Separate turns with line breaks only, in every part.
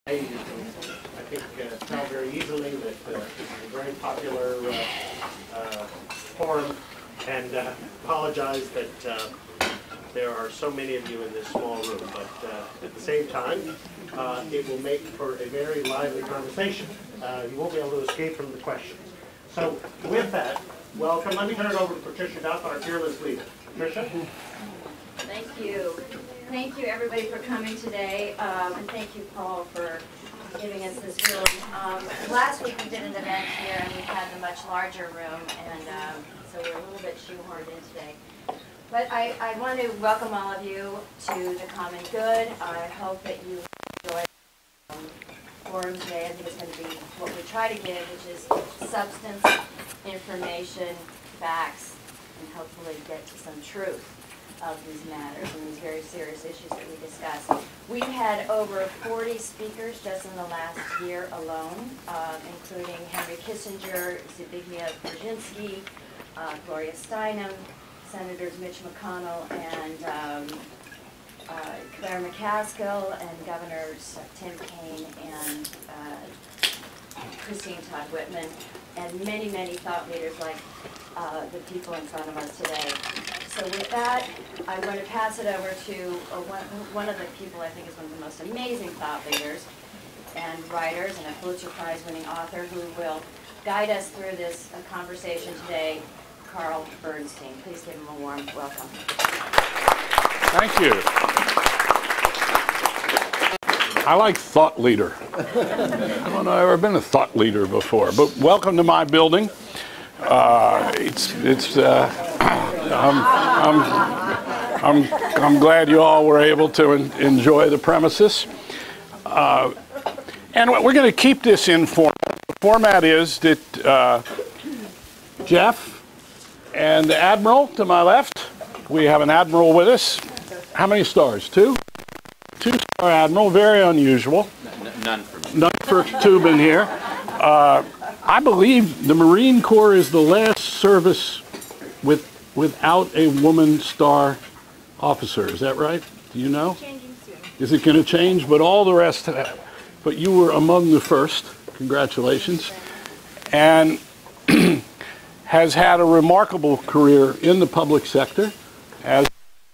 You can, I think, tell very easily that this is a very popular forum, and apologize that there are so many of you in this small room, but at the same time, it will make for a very lively conversation. You won't be able to escape from the questions. So with that, welcome. Let me turn it over to Patricia Duff, our fearless leader. Patricia?
Thank you. Thank you, everybody, for coming today, and thank you, Paul, for giving us this room. Last week we did an event here, and we had a much larger room, and so we're a little bit shoehorned in today. But I want to welcome all of you to the Common Good. I hope that you enjoy the forum today. I think it's going to be what we try to give, which is substance, information, facts, and hopefully get to some truth of these matters and these very serious issues that we discuss. We've had over 40 speakers just in the last year alone, including Henry Kissinger, Zbigniew Brzezinski, Gloria Steinem, Senators Mitch McConnell and Claire McCaskill, and Governors Tim Kaine and Christine Todd Whitman, and many, many thought leaders like the people in front of us today. So with that, I'm going to pass it over to one of the people I think is one of the most amazing thought leaders and writers, and a Pulitzer Prize-winning author who will guide us through this conversation today, CARL BERNSTEIN. Please give him a warm welcome.
Thank you. I like thought leader. I don't know, I've ever been a thought leader before, but welcome to my building. I'm glad you all were able to enjoy the premises. And we're going to keep this informal. The format is that Jeff and the Admiral to my left, we have an Admiral with us. How many stars? Two? Two-star Admiral, very unusual.
None for me.
None for Toobin here. I believe the Marine Corps is the last service without a woman star officer. Is that right? Do you know?
Changing soon.
Is it going to change? But all the rest have. But you were among the first. Congratulations. And has had a remarkable career in the public sector as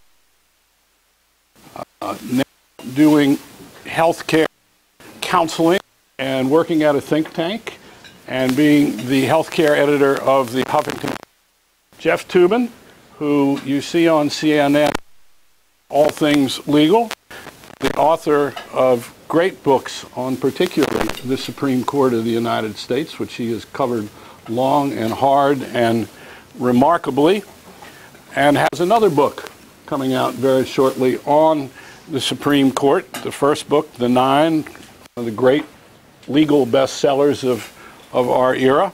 now doing healthcare counseling and working at a think tank and being the healthcare editor of the Huffington. Jeff Toobin, who you see on CNN, All Things Legal, the author of great books on particularly the Supreme Court of the United States, which he has covered long and hard and remarkably, and has another book coming out very shortly on the Supreme Court, the first book, The Nine, one of the great legal bestsellers of our era.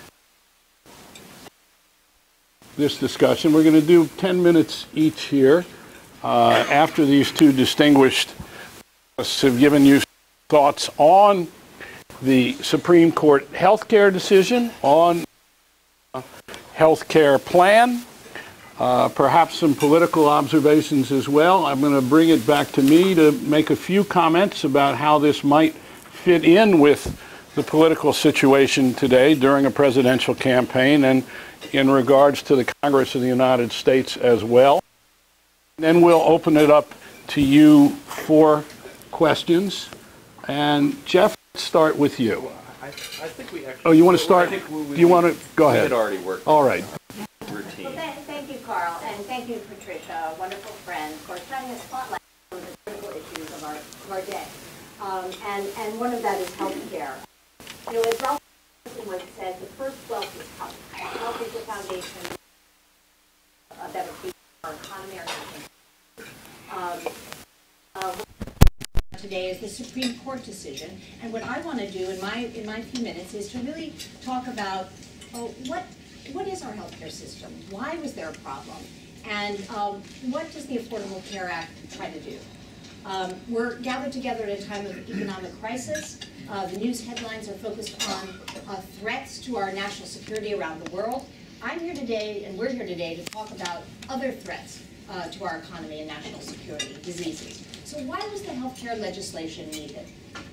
This discussion, we're going to do 10 minutes each here after these two distinguished guests have given you thoughts on the Supreme Court healthcare decision, on healthcare plan, perhaps some political observations as well. I'm going to bring it back to me to make a few comments about how this might fit in with the political situation today during a presidential campaign and in regards to the Congress of the United States as well. And then we'll open it up to you for questions. And Jeff, let's start with you.
I think we actually...
Oh, you want to start? Do you want to? Go ahead.
We had already worked.
All right.
Routine.
Well, thank you, Carl, and thank you, Patricia, a wonderful friend, for shining a spotlight on the critical issues of our day. And one of that is health care. You know, as Ralph once said, the first wealth is health. Health is the foundation that would be our economy, our nation.
Today is the Supreme Court decision, and what I want to do in my few minutes is to really talk about what is our healthcare system, why was there a problem, and what does the Affordable Care Act try to do. We're gathered together at a time of economic crisis. The news headlines are focused on threats to our national security around the world. I'm here today, and we're here today to talk about other threats to our economy and national security, diseases. So why was the healthcare legislation needed?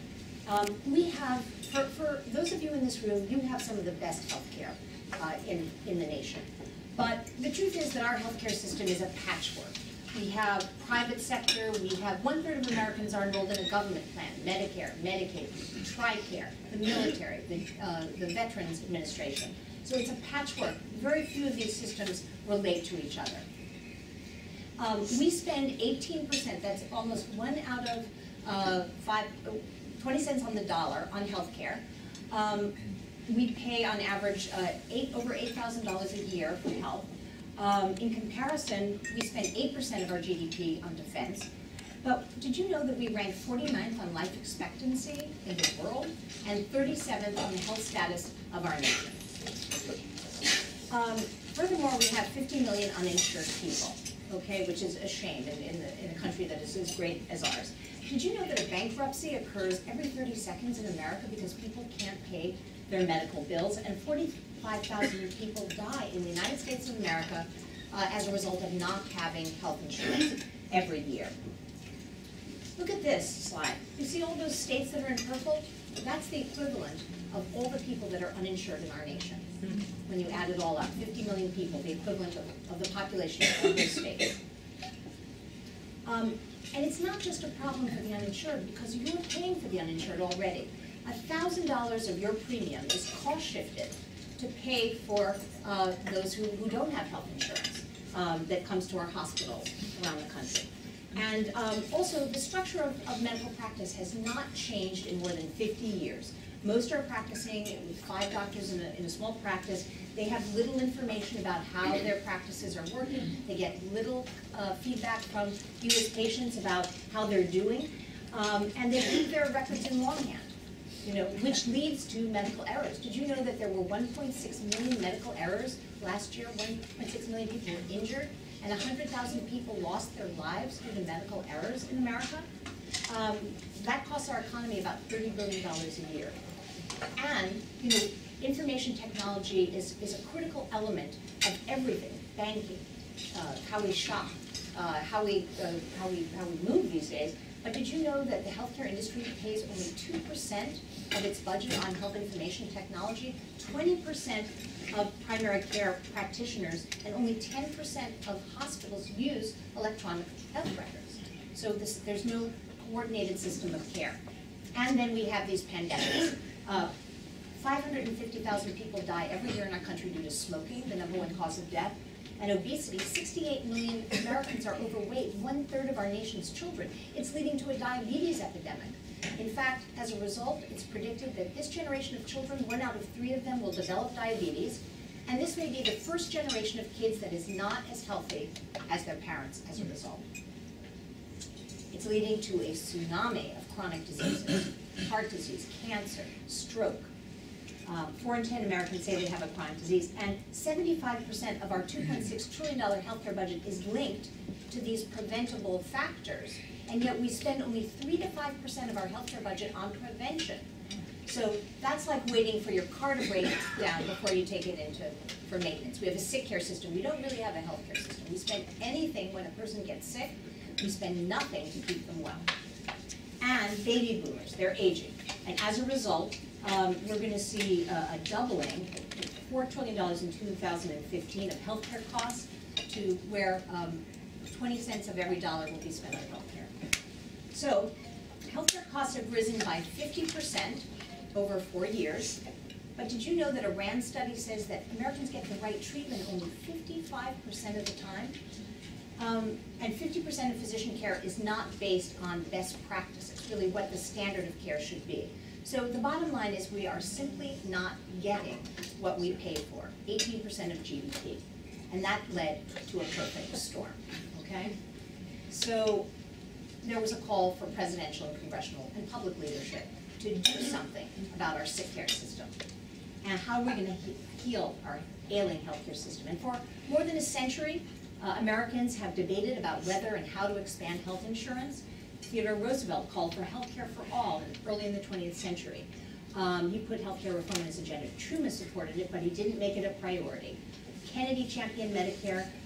We have, for those of you in this room, you have some of the best healthcare in the nation. But the truth is that our healthcare system is a patchwork. We have private sector, we have 1/3 of Americans are enrolled in a government plan, Medicare, Medicaid, TRICARE, the military, the Veterans Administration. So it's a patchwork. Very few of these systems relate to each other. We spend 18%, that's almost 1 out of 20 cents on the dollar on healthcare. We pay on average over $8,000 a year for health. In comparison, we spend 8% of our GDP on defense. But did you know that we rank 49th on life expectancy in the world and 37th on the health status of our nation? Furthermore, we have 50 million uninsured people, okay, which is a shame in a country that is as great as ours. Did you know that a bankruptcy occurs every 30 seconds in America because people can't pay their medical bills, and 45,000 people die in the United States of America as a result of not having health insurance every year? Look at this slide. You see all those states that are in purple? That's the equivalent of all the people that are uninsured in our nation. When you add it all up, 50 million people, the equivalent of the population of those states. And it's not just a problem for the uninsured, because you're paying for the uninsured already. $1,000 of your premium is cost shifted to pay for those who don't have health insurance that comes to our hospitals around the country. And also, the structure of medical practice has not changed in more than 50 years. Most are practicing with 5 doctors in a small practice. They have little information about how their practices are working. They get little feedback from you as patients about how they're doing. And they leave their records in longhand, which leads to medical errors. Did you know that there were 1.6 million medical errors last year? 1.6 million people were injured, and 100,000 people lost their lives due to medical errors in America? That costs our economy about $30 billion a year. And, information technology is a critical element of everything: banking, how we shop, how we move these days. But did you know that the healthcare industry pays only 2% of its budget on health information technology? 20% of primary care practitioners and only 10% of hospitals use electronic health records. So there's no coordinated system of care. And then we have these pandemics. 550,000 people die every year in our country due to smoking, the #1 cause of death, and obesity. 68 million Americans are overweight, 1/3 of our nation's children. It's leading to a diabetes epidemic. In fact, as a result, it's predicted that this generation of children, 1 out of 3 of them will develop diabetes, and this may be the first generation of kids that is not as healthy as their parents as a result. It's leading to a tsunami of chronic diseases: heart disease, cancer, stroke. 4 in 10 Americans say they have a chronic disease, and 75% of our $2.6 trillion healthcare budget is linked to these preventable factors, and yet we spend only 3 to 5% of our healthcare budget on prevention. So that's like waiting for your car to break down before you take it for maintenance. We have a sick care system. We don't really have a healthcare system. We spend anything when a person gets sick. We spend nothing to keep them well. And baby boomers, they're aging, and as a result, we're going to see a doubling, $4 trillion in 2015 of healthcare costs, to where 20 cents of every dollar will be spent on healthcare. So, healthcare costs have risen by 50% over 4 years. But did you know that a RAND study says that Americans get the right treatment only 55% of the time? And 50% of physician care is not based on best practices, really what the standard of care should be. So the bottom line is we are simply not getting what we pay for, 18% of GDP. And that led to a perfect storm, okay? So there was a call for presidential and congressional and public leadership to do something about our sick care system. And how are we going to heal our ailing healthcare system? And for more than a century, Americans have debated about whether and how to expand health insurance. Theodore Roosevelt called for health care for all early in the 20th century. He put health care reform on his agenda. Truman supported it, but he didn't make it a priority. Kennedy championed Medicare.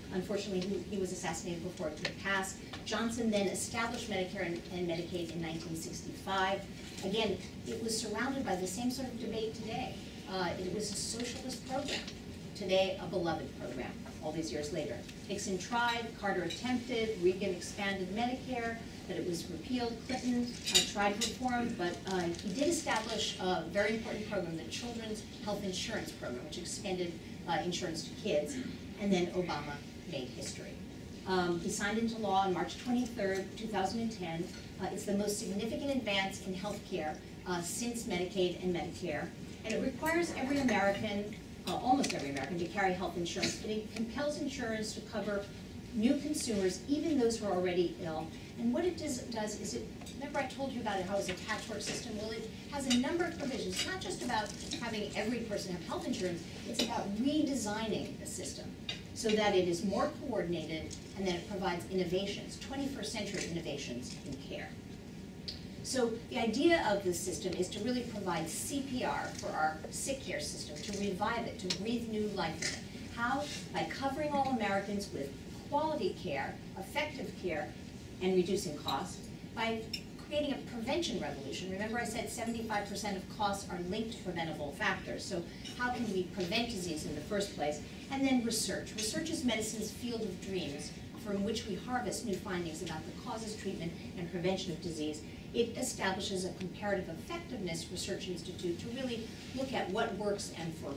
Unfortunately, he was assassinated before it could pass. Johnson then established Medicare and Medicaid in 1965. Again, it was surrounded by the same sort of debate today. It was a socialist program. Today, a beloved program, all these years later. Nixon tried, Carter attempted, Reagan expanded Medicare, but it was repealed. Clinton tried to reform, but he did establish a very important program, the Children's Health Insurance Program, which expanded insurance to kids, and then Obama made history. He signed into law on March 23rd, 2010. It's the most significant advance in health care since Medicaid and Medicare, and it requires every American, almost every American, to carry health insurance. It compels insurance to cover new consumers, even those who are already ill. And what it does is remember I told you about how it's a patchwork system? Well, it has a number of provisions. It's not just about having every person have health insurance, it's about redesigning the system so that it is more coordinated and that it provides innovations, 21st century innovations in care. So the idea of this system is to really provide CPR for our sick care system, to revive it, to breathe new life in it. How? By covering all Americans with quality care, effective care, and reducing costs. By creating a prevention revolution. Remember I said 75% of costs are linked to preventable factors. So how can we prevent disease in the first place? And then research. Research is medicine's field of dreams from which we harvest new findings about the causes, treatment, and prevention of disease. It establishes a comparative effectiveness research institute to really look at what works and for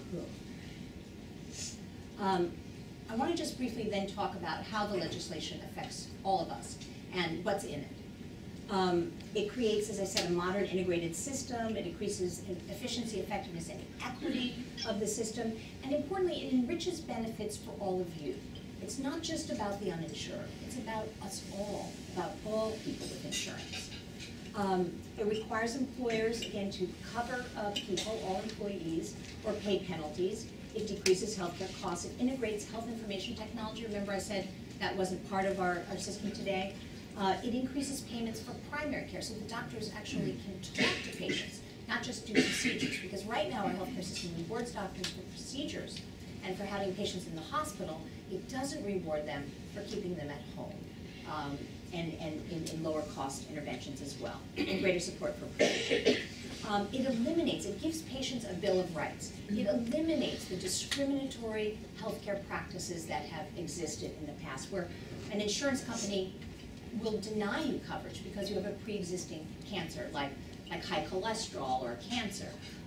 whom. I want to just briefly then talk about how the legislation affects all of us and what's in it. It creates, as I said, a modern integrated system. It increases efficiency, effectiveness, and equity of the system. And importantly, it enriches benefits for all of you. It's not just about the uninsured. It's about us all, about all people with insurance. It requires employers, again, to cover people, all employees, or pay penalties. It decreases healthcare costs. It integrates health information technology. Remember I said that wasn't part of our system today. It increases payments for primary care, so the doctors actually can talk to patients, not just do procedures. Because right now our healthcare system rewards doctors for procedures and for having patients in the hospital. It doesn't reward them for keeping them at home. And in lower cost interventions as well, and greater support for prevention. It eliminates, it gives patients a bill of rights. It eliminates the discriminatory healthcare practices that have existed in the past, where an insurance company will deny you coverage because you have a pre-existing cancer, like high cholesterol or cancer.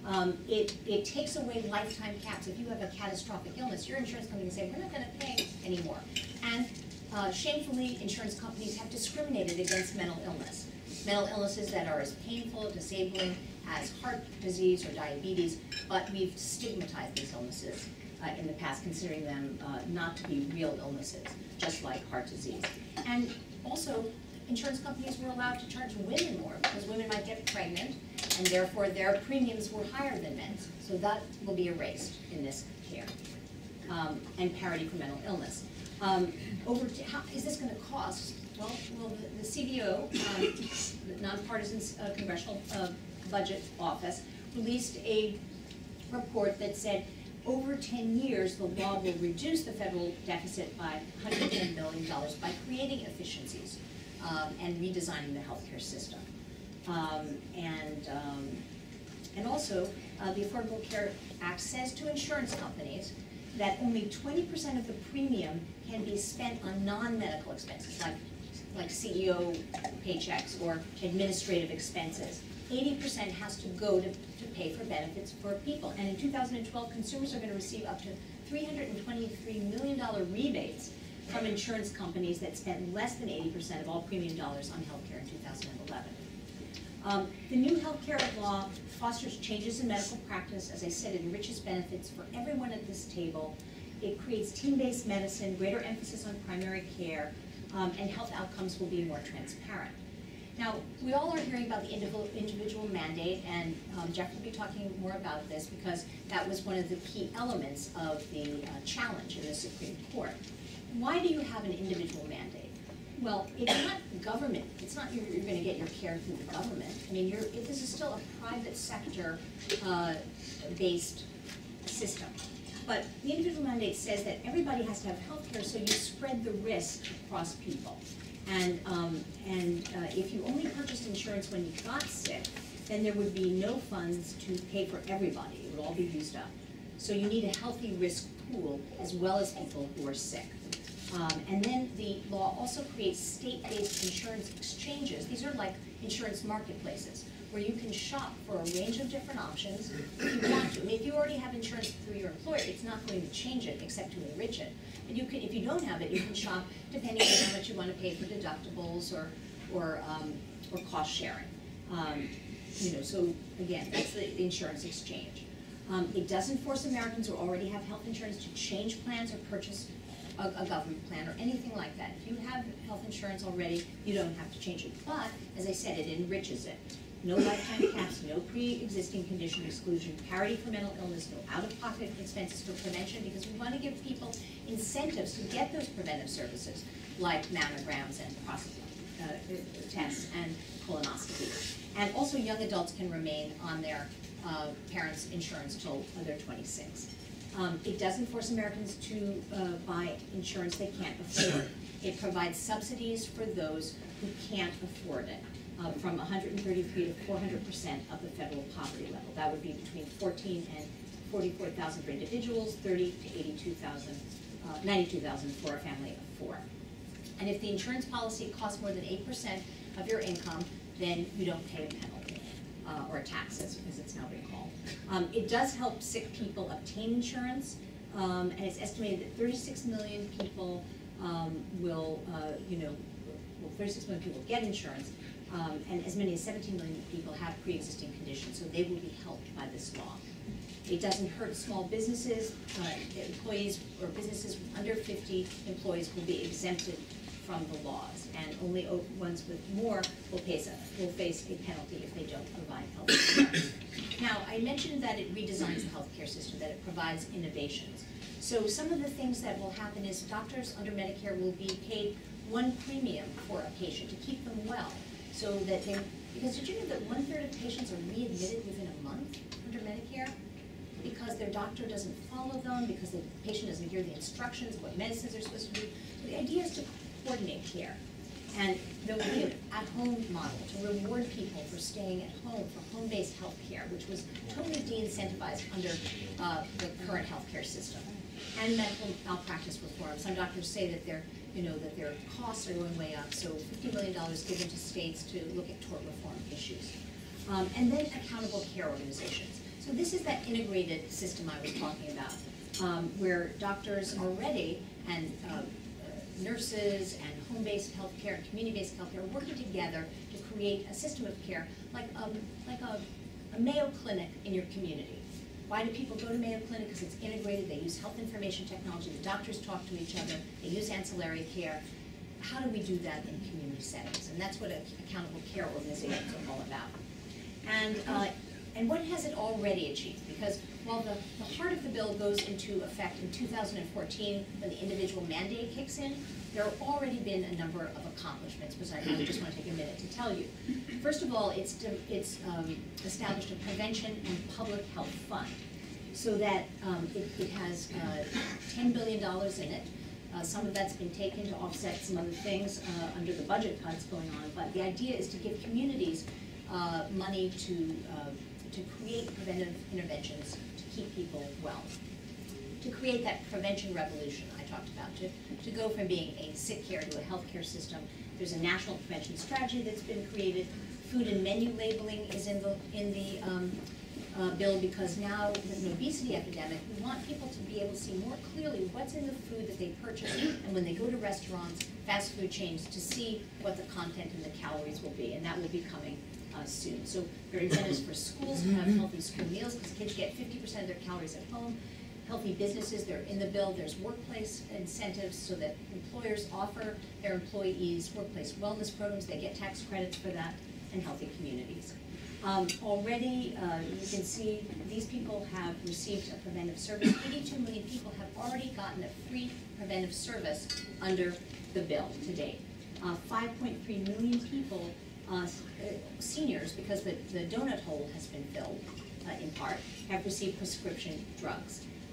It takes away lifetime caps. If you have a catastrophic illness, your insurance company can say, we're not gonna pay anymore. And shamefully, insurance companies have discriminated against mental illness. Mental illnesses that are as painful, disabling as heart disease or diabetes, but we've stigmatized these illnesses in the past, considering them not to be real illnesses, just like heart disease. And also, insurance companies were allowed to charge women more because women might get pregnant, and therefore their premiums were higher than men's. So that will be erased in this care. And parity for mental illness. How is this going to cost? Well, the CBO, the non-partisan Congressional Budget Office, released a report that said over 10 years the law will reduce the federal deficit by $110 billion by creating efficiencies and redesigning the healthcare system. And also, the Affordable Care Act says to insurance companies that only 20% of the premium can be spent on non-medical expenses, like CEO paychecks or administrative expenses. 80% has to go to pay for benefits for people. And in 2012, consumers are going to receive up to $323 million rebates from insurance companies that spent less than 80% of all premium dollars on healthcare in 2011. The new healthcare law fosters changes in medical practice. As I said, it enriches benefits for everyone at this table. It creates team-based medicine, greater emphasis on primary care, and health outcomes will be more transparent. Now, we all are hearing about the individual mandate, and Jeff will be talking more about this because that was one of the key elements of the challenge in the Supreme Court. Why do you have an individual mandate? Well, it's not government. It's not you're going to get your care through the government. I mean, this is still a private sector based system. But the individual mandate says that everybody has to have health care, so you spread the risk across people. And if you only purchased insurance when you got sick, then there would be no funds to pay for everybody. It would all be used up. So you need a healthy risk pool as well as people who are sick. And then the law also creates state-based insurance exchanges. These are like insurance marketplaces where you can shop for a range of different options if you want to. I mean, if you already have insurance through your employer, it's not going to change it except to enrich it. And you can, if you don't have it, you can shop depending on how much you want to pay for deductibles or cost sharing. You know, so again, that's the insurance exchange. It doesn't force Americans who already have health insurance to change plans or purchase a government plan or anything like that. If you have health insurance already, you don't have to change it. But, as I said, it enriches it. No lifetime caps, no pre-existing condition exclusion, parity for mental illness, no out-of-pocket expenses for prevention, because we want to give people incentives to get those preventive services, like mammograms and tests and colonoscopy. And also young adults can remain on their parents' insurance till they're 26. It doesn't force Americans to buy insurance they can't afford. It provides subsidies for those who can't afford it, from 133 to 400% of the federal poverty level. That would be between 14 and 44,000 for individuals, 30 to 82,000, 92,000 for a family of 4. And if the insurance policy costs more than 8% of your income, then you don't pay a penalty, or taxes, as it's now been called. It does help sick people obtain insurance, and it's estimated that 36 million people will, 36 million people get insurance, and as many as 17 million people have pre-existing conditions, so they will be helped by this law. It doesn't hurt small businesses. Employees or businesses under 50 employees will be exempted from the laws, and only ones with more will face a penalty if they don't provide health care. Now, I mentioned that it redesigns the healthcare system, that it provides innovations. So some of the things that will happen is doctors under Medicare will be paid one premium for a patient to keep them well, so that they, because did you know that 1/3 of patients are readmitted within a month under Medicare? Because their doctor doesn't follow them, because the patient doesn't hear the instructions of what medicines they're supposed to do. So the idea is to coordinate care. And there will be an at-home model to reward people for staying at home, for home-based health care, which was totally de-incentivized under the current healthcare system. And medical malpractice reform. Some doctors say that their costs are going way up, so $50 million given to states to look at tort reform issues. And then accountable care organizations. So this is that integrated system I was talking about, where doctors already and nurses and home-based healthcare and community-based healthcare are working together to create a system of care like a Mayo Clinic in your community. Why do people go to Mayo Clinic? Because it's integrated, they use health information technology, the doctors talk to each other, they use ancillary care. How do we do that in community settings? And that's what accountable care organizations are all about. And what has it already achieved? Because while the heart of the bill goes into effect in 2014 when the individual mandate kicks in, there have already been a number of accomplishments, which I just want to take a minute to tell you. First of all, it's established a prevention and public health fund, so that it has $10 billion in it. Some of that's been taken to offset some other things under the budget cuts going on, but the idea is to give communities money to create preventive interventions to keep people well. To create that prevention revolution I talked about, to go from being a sick care to a healthcare system. There's a national prevention strategy that's been created. Food and menu labeling is in the bill, because now with an obesity epidemic, we want people to be able to see more clearly what's in the food that they purchase, and when they go to restaurants, fast food chains, to see what the content and the calories will be, and that will be coming soon. So there are incentives for schools to have healthy school meals, because kids get 50% of their calories at home. Healthy businesses, they're in the bill. There's workplace incentives so that employers offer their employees workplace wellness programs. They get tax credits for that, and healthy communities. Already, you can see these people have received a preventive service. 82 million people have already gotten a free preventive service under the bill to date. 5.3 million people, seniors, because the donut hole has been filled in part, have received prescription drugs.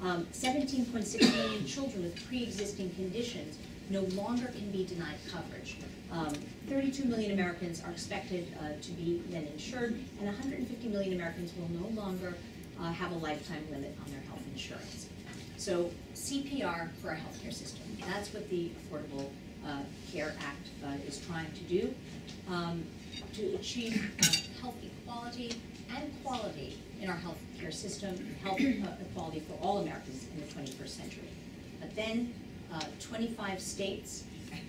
17.6 million children with pre-existing conditions no longer can be denied coverage. 32 million Americans are expected to be then insured, and 150 million Americans will no longer have a lifetime limit on their health insurance. So CPR for our healthcare system. That's what the Affordable Care Act is trying to do, to achieve health equality and quality in our healthcare system, health equality for all Americans in the 21st century. But then 26 states,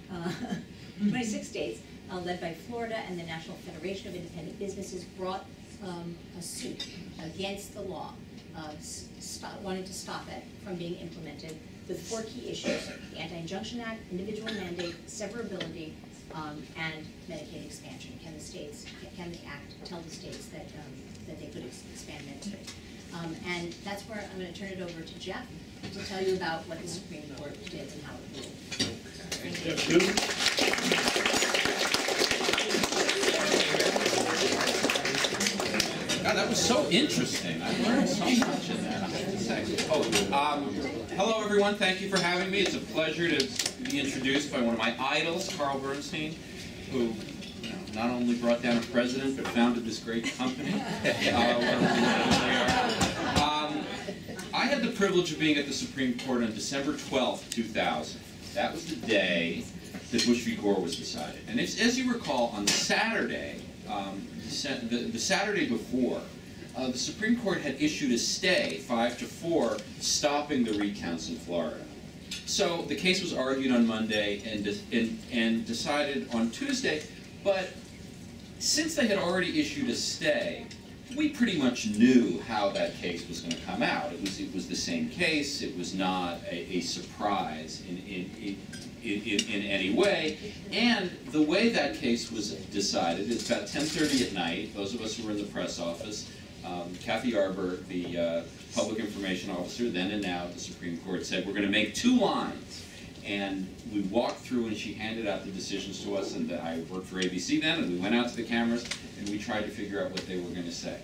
led by Florida and the National Federation of Independent Businesses, brought a suit against the law, wanting to stop it from being implemented with 4 key issues: the Anti-Injunction Act, individual mandate, severability, and Medicaid expansion. Can the Act tell the states that they could expand Medicaid? And that's where I'm going to turn it over to Jeff to tell you about what the Supreme Court did and how it ruled.
Jeff Toobin.
God, that was so interesting. I learned so much in that, I have to say. Hello, everyone. Thank you for having me. It's a pleasure to be introduced by one of my idols, CARL BERNSTEIN, who not only brought down a president, but founded this great company. I had the privilege of being at the Supreme Court on December 12th, 2000. That was the day that Bush v. Gore was decided. And as you recall, on Saturday, the Saturday before, the Supreme Court had issued a stay, 5-4, stopping the recounts in Florida. So the case was argued on Monday and decided on Tuesday, but since they had already issued a stay, we pretty much knew how that case was going to come out. It was the same case. It was not a surprise in any way. And the way that case was decided, it's about 10:30 at night. Those of us who were in the press office, Kathy Arbour, the public information officer, then and now at the Supreme Court, said, we're going to make 2 lines. And we walked through and she handed out the decisions to us, and I worked for ABC then, and we went out to the cameras and we tried to figure out what they were going to say.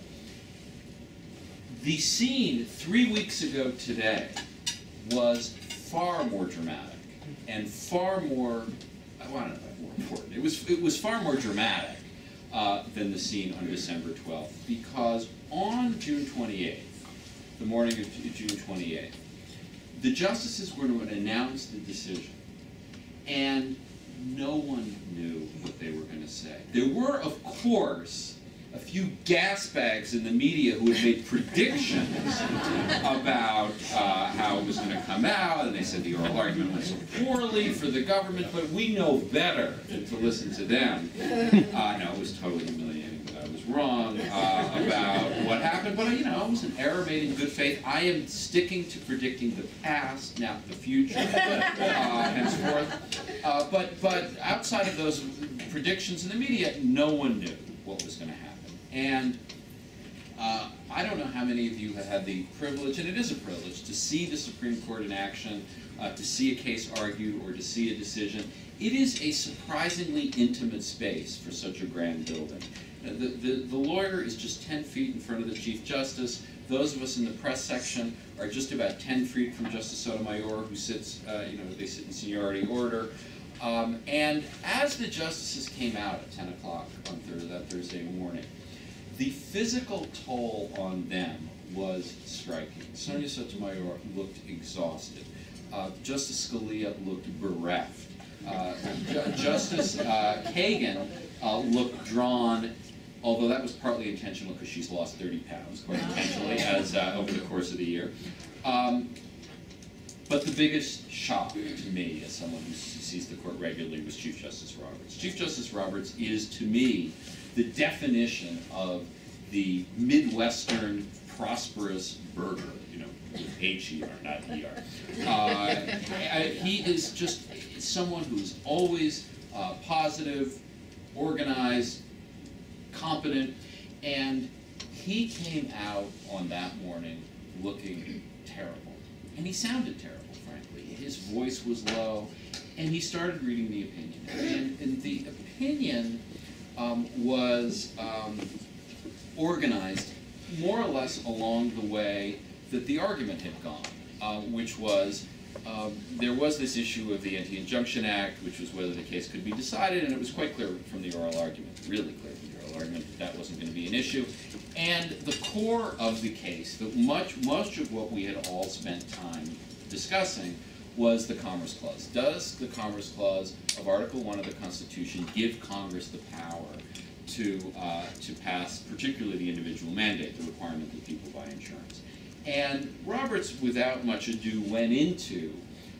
The scene 3 weeks ago today was far more dramatic and far more, I don't know if more important, it was far more dramatic than the scene on December 12th, because on June 28th, the morning of June 28th, the justices were to announce the decision, and no one knew what they were going to say. There were, of course, a few gas bags in the media who had made predictions about how it was going to come out, and they said the oral argument went so poorly for the government, but we know better than to listen to them. No, it was totally humiliating that I was wrong about what happened, but it was an error made in good faith. I am sticking to predicting the past, not the future, henceforth. But outside of those predictions in the media, no one knew what was going to happen. And I don't know how many of you have had the privilege, and it is a privilege, to see the Supreme Court in action, to see a case argued, or to see a decision. It is a surprisingly intimate space for such a grand building. The lawyer is just 10 feet in front of the Chief Justice. Those of us in the press section are just about 10 feet from Justice Sotomayor, who sits, they sit in seniority order. And as the justices came out at 10 o'clock on that Thursday morning, the physical toll on them was striking. Sonia Sotomayor looked exhausted. Justice Scalia looked bereft. Justice Kagan looked drawn, although that was partly intentional because she's lost 30 pounds, quite intentionally, as over the course of the year. But the biggest shock to me, as someone who sees the court regularly, was Chief Justice Roberts. Chief Justice Roberts is, to me, the definition of the Midwestern prosperous burger, H-E-R, not E-R. He is just someone who's always positive, organized, competent, and he came out on that morning looking terrible. And he sounded terrible, frankly. His voice was low, and he started reading the opinion. And the opinion was organized more or less along the way that the argument had gone. which was there was this issue of the Anti-Injunction Act, which was whether the case could be decided, and it was quite clear from the oral argument, really clear from the oral argument, that wasn't going to be an issue. And the core of the case, much of what we had all spent time discussing, was the Commerce Clause. Does the Commerce Clause of Article 1 of the Constitution give Congress the power to pass, particularly the individual mandate, the requirement that people buy insurance? And Roberts, without much ado, went into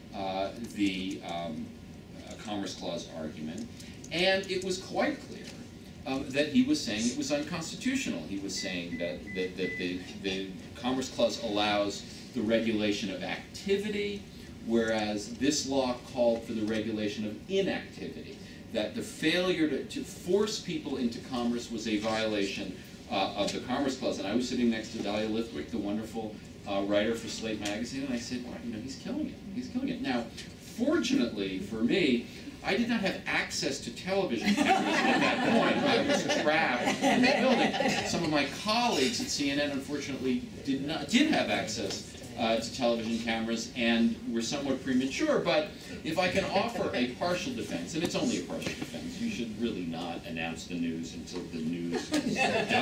the Commerce Clause argument, and it was quite clear that he was saying it was unconstitutional. He was saying that the Commerce Clause allows the regulation of activity, whereas this law called for the regulation of inactivity, that the failure to force people into commerce was a violation of the Commerce Clause. And I was sitting next to Dahlia Lithwick, the wonderful writer for Slate magazine, and I said, well, you know, he's killing it. He's killing it. Now, fortunately for me, I did not have access to television cameras at that point. I was trapped in the building. Some of my colleagues at CNN, unfortunately, did have access to television cameras and were somewhat premature. But if I can offer a partial defense, and it's only a partial defense, you should really not announce the news until the news is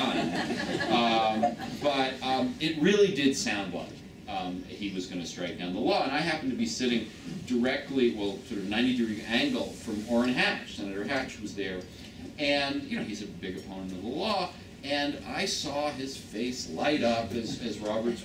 done. But it really did sound like he was going to strike down the law. And I happened to be sitting directly, well, sort of 90-degree angle from Orrin Hatch. Senator Hatch was there. And, you know, he's a big opponent of the law. And I saw his face light up as Roberts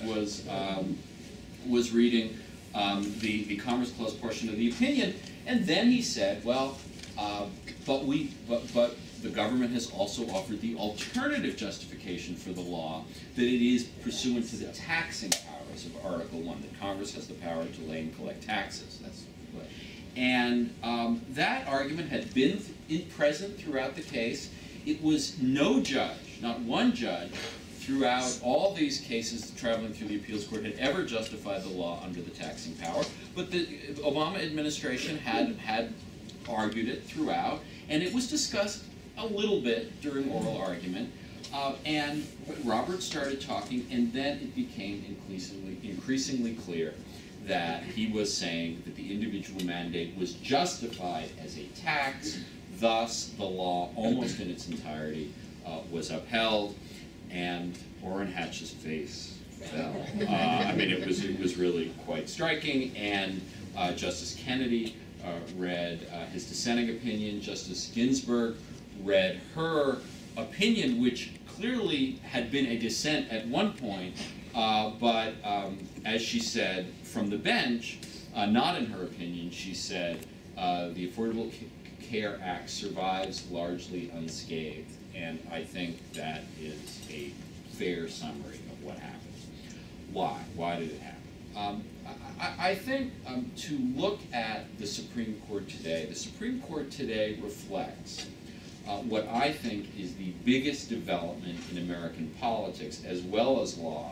was reading the Commerce Clause portion of the opinion. And then he said, well, but the government has also offered the alternative justification for the law, that it is pursuant to the taxing powers of Article 1, that Congress has the power to lay and collect taxes. That's what. And that argument had been present throughout the case. It was no judge, not one judge, throughout all these cases traveling through the appeals court had ever justified the law under the taxing power. But the Obama administration had argued it throughout, and it was discussed a little bit during oral argument. And Roberts started talking, and then it became increasingly clear that he was saying that the individual mandate was justified as a tax, thus the law, almost in its entirety, was upheld, and Orrin Hatch's face fell. I mean, it was really quite striking, and Justice Kennedy read his dissenting opinion. Justice Ginsburg read her opinion, which clearly had been a dissent at one point, but as she said from the bench, not in her opinion, she said, the Affordable Care Act survives largely unscathed, and I think that is a fair summary of what happened. Why? Why did it happen? I think to look at the Supreme Court today reflects what I think is the biggest development in American politics as well as law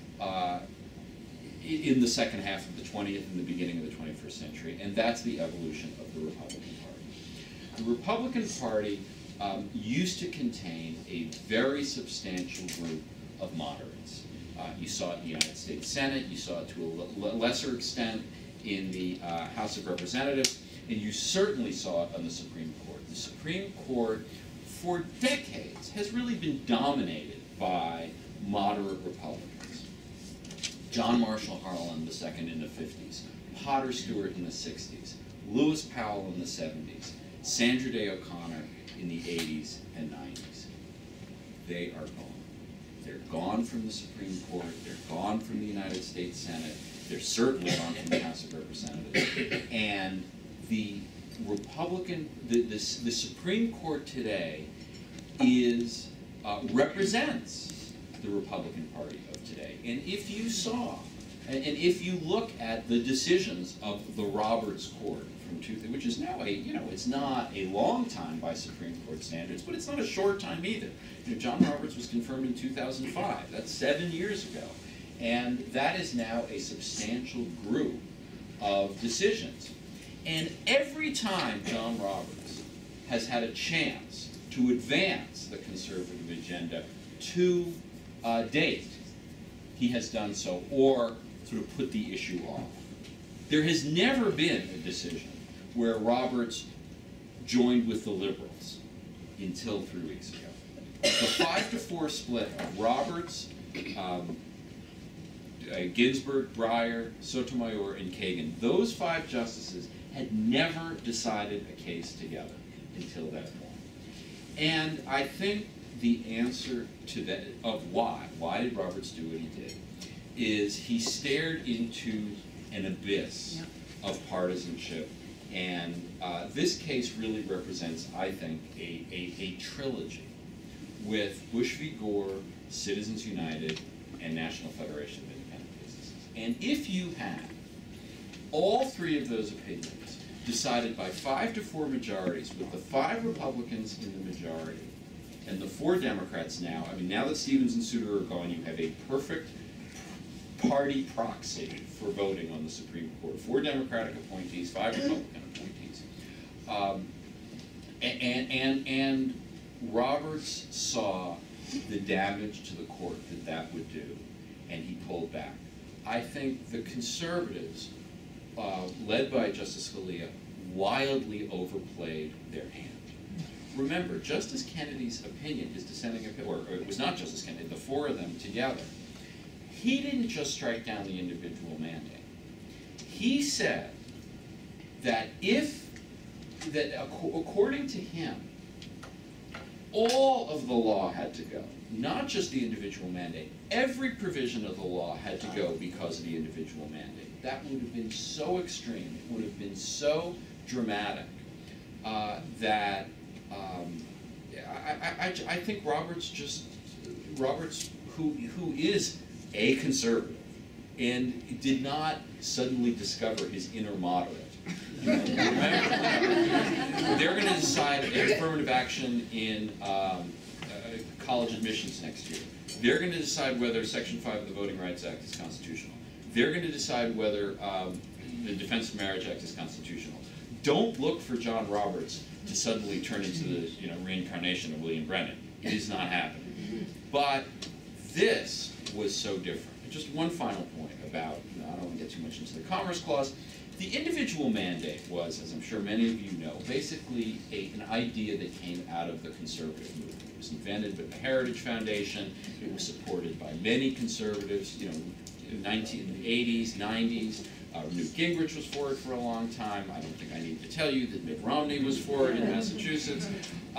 in the second half of the 20th and the beginning of the 21st century, and that's the evolution of the Republican Party. The Republican Party used to contain a very substantial group of moderates. You saw it in the United States Senate, you saw it to a lesser extent in the House of Representatives, and you certainly saw it on the Supreme Court. The Supreme Court, for decades, has really been dominated by moderate Republicans. John Marshall Harlan II in the 50s, Potter Stewart in the 60s, Lewis Powell in the 70s, Sandra Day O'Connor in the 80s and 90s. They are gone. They're gone from the Supreme Court. They're gone from the United States Senate. They're certainly gone from the House of Representatives. And the the Supreme Court today represents the Republican Party of today. And if you saw, and if you look at the decisions of the Roberts Court from 2000, which is now it's not a long time by Supreme Court standards, but it's not a short time either. John Roberts was confirmed in 2005. That's 7 years ago. And that is now a substantial group of decisions. And every time John Roberts has had a chance to advance the conservative agenda to date, he has done so, or sort of put the issue off. There has never been a decision where Roberts joined with the liberals until 3 weeks ago. The 5-4 split of Roberts, Ginsburg, Breyer, Sotomayor, and Kagan, those 5 justices had never decided a case together until that point. And I think the answer to that, of why did Roberts do what he did, is he stared into an abyss of partisanship. And this case really represents, I think, a trilogy with Bush v. Gore, Citizens United, and National Federation of Independent Businesses. And if you had all 3 of those opinions decided by 5-4 majorities, with the 5 Republicans in the majority and the 4 Democrats now, I mean, now that Stevens and Souter are gone, you have a perfect party proxy for voting on the Supreme Court. 4 Democratic appointees, 5 Republican appointees. And Roberts saw the damage to the court that would do, and he pulled back. I think the conservatives, led by Justice Scalia, wildly overplayed their hand. Remember, Justice Kennedy's opinion, his dissenting opinion, or it was not Justice Kennedy, the 4 of them together, he didn't just strike down the individual mandate. He said that according to him, all of the law had to go, not just the individual mandate. Every provision of the law had to go because of the individual mandate. That would have been so extreme, it would have been so dramatic that I think Roberts, who is a conservative and did not suddenly discover his inner moderate. They're going to decide affirmative action in college admissions next year. They're going to decide whether Section 5 of the Voting Rights Act is constitutional. They're going to decide whether the Defense of Marriage Act is constitutional. Don't look for John Roberts to suddenly turn into the reincarnation of William Brennan. It is not happening. But this was so different. And just one final point about, I don't want to get too much into the Commerce Clause. The individual mandate was, as I'm sure many of you know, basically an idea that came out of the conservative movement. It was invented by the Heritage Foundation. It was supported by many conservatives, in the 1980s, 90s. Newt Gingrich was for it for a long time. I don't think I need to tell you that Mitt Romney was for it in Massachusetts.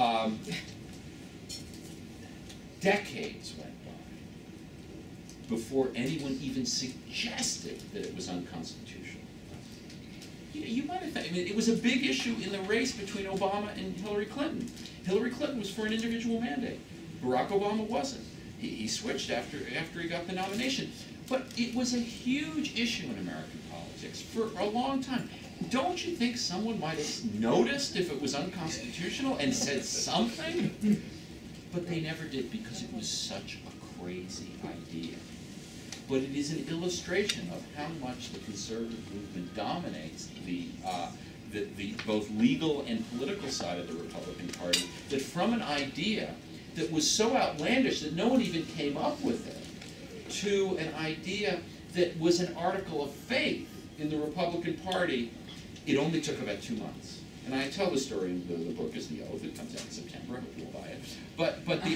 Decades went by before anyone even suggested that it was unconstitutional. You might have thought, it was a big issue in the race between Obama and Hillary Clinton. Hillary Clinton was for an individual mandate. Barack Obama wasn't. He switched after he got the nomination. But it was a huge issue in American politics for a long time. Don't you think someone might have noticed if it was unconstitutional and said something? But they never did because it was such a crazy idea. But it is an illustration of how much the conservative movement dominates the both legal and political side of the Republican Party, that from an idea that was so outlandish that no one even came up with it, to an idea that was an article of faith in the Republican Party, it only took about 2 months. And I tell the story in the book as The Oath. It comes out in September. I hope you'll buy it. But the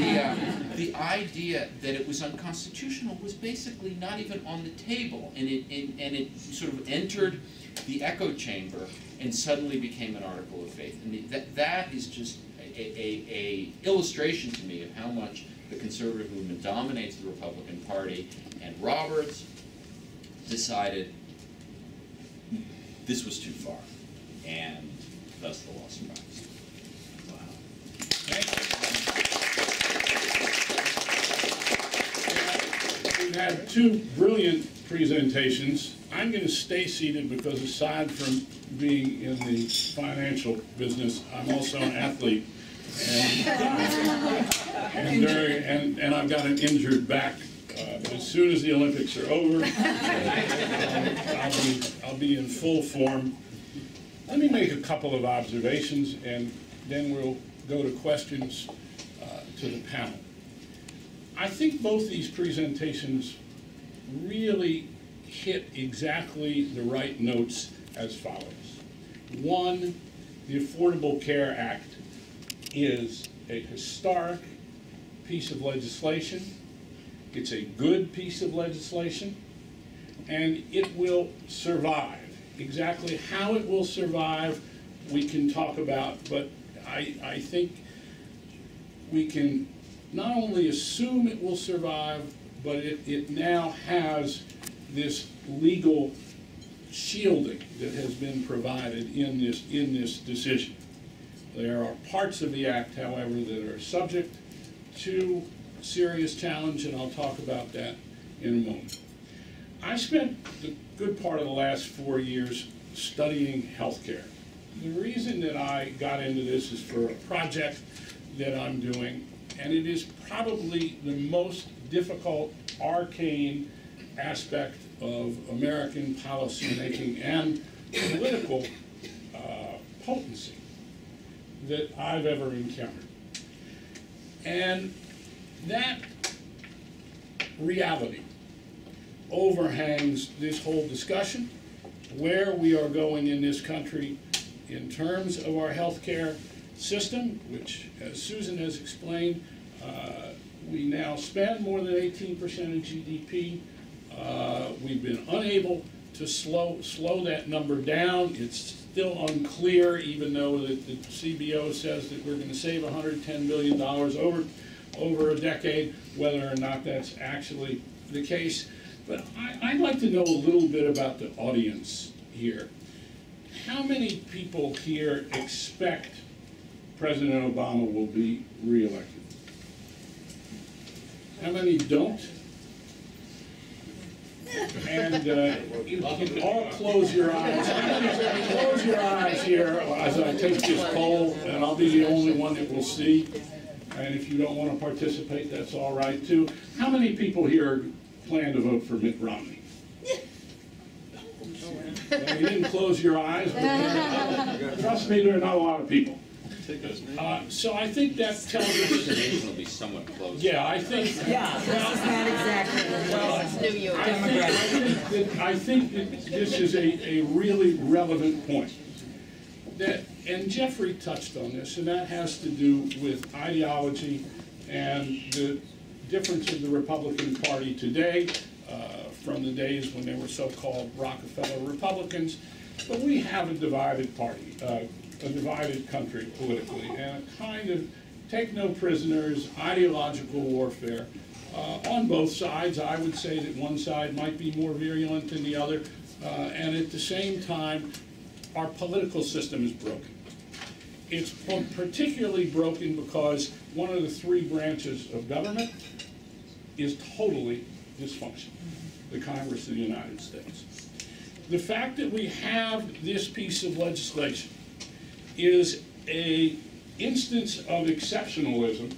idea that it was unconstitutional was basically not even on the table, and it sort of entered the echo chamber and suddenly became an article of faith. And that is just a illustration to me of how much the conservative movement dominates the Republican Party. And Roberts decided this was too far, and thus the law survives.
Wow. Thank you. We've had 2 brilliant presentations. I'm going to stay seated because aside from being in the financial business, I'm also an athlete. And I've got an injured back. As soon as the Olympics are over, I'll be in full form. Let me make a couple of observations, and then we'll go to questions to the panel. I think both these presentations really hit exactly the right notes as follows. One, the Affordable Care Act is a historic piece of legislation. It's a good piece of legislation, and it will survive. Exactly how it will survive, we can talk about, but I think we can not only assume it will survive, but it now has this legal shielding that has been provided in this decision. There are parts of the act, however, that are subject to serious challenge, and I'll talk about that in a moment. I spent the good part of the last 4 years studying healthcare. The reason that I got into this is for a project that I'm doing, and it is probably the most difficult, arcane aspect of American policymaking and political potency that I've ever encountered. And that reality overhangs this whole discussion, where we are going in this country in terms of our healthcare system, which, as Susan has explained, we now spend more than 18% of GDP. We've been unable to slow that number down. It's still unclear, even though the CBO says that we're going to save $110 billion over a decade, whether or not that's actually the case. But I'd like to know a little bit about the audience here. How many people here expect President Obama will be reelected? How many don't? And you can all close your eyes. Close your eyes here as I take this poll, and I'll be the only one that will see. And if you don't want to participate, that's all right too. How many people here plan to vote for Mitt Romney? Well, you didn't close your eyes, but trust me, there are not a lot of people. So I think that tells us.
The nation will be somewhat close.
Yeah, I think.
Yeah, that's not exactly.
Well,
It's New York.
I think that this is a really relevant point. And Jeffrey touched on this, and that has to do with ideology and the difference of the Republican Party today from the days when they were so-called Rockefeller Republicans. But we have a divided party, a divided country politically, and a kind of take no prisoners, ideological warfare. On both sides, I would say that one side might be more virulent than the other, and at the same time, our political system is broken. It's particularly broken because one of the three branches of government is totally dysfunctional, the Congress of the United States. The fact that we have this piece of legislation is an instance of exceptionalism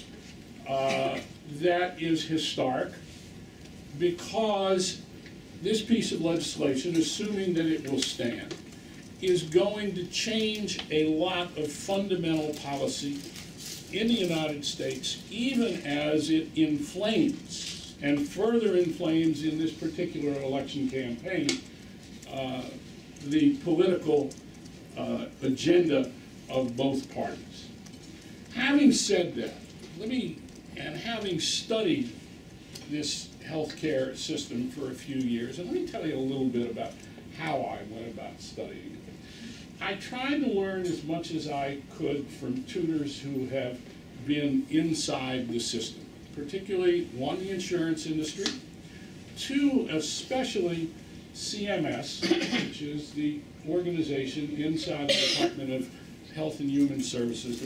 that is historic, because this piece of legislation, assuming that it will stand, is going to change a lot of fundamental policy in the United States, even as it inflames, and further inflames in this particular election campaign, the political agenda of both parties. Having said that, and having studied this healthcare system for a few years, and let me tell you a little bit about how I went about studying it. I tried to learn as much as I could from tutors who have been inside the system, particularly, one, the insurance industry, two, especially CMS, which is the organization inside the Department of Health and Human Services,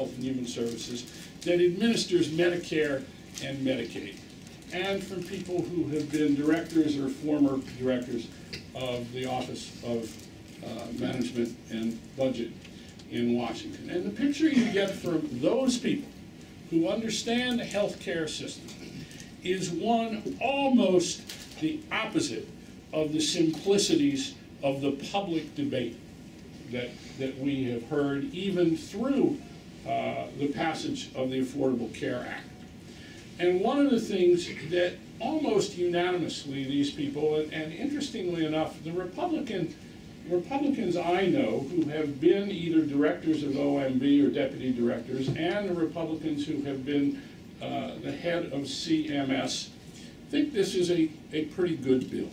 that administers Medicare and Medicaid, and from people who have been directors or former directors of the Office of Management and Budget in Washington. And the picture you get from those people who understand the healthcare system is one almost the opposite of the simplicities of the public debate that we have heard even through the passage of the Affordable Care Act. And one of the things that almost unanimously, these people, and interestingly enough, the Republicans I know who have been either directors of OMB or deputy directors, and the Republicans who have been the head of CMS, think this is a pretty good bill.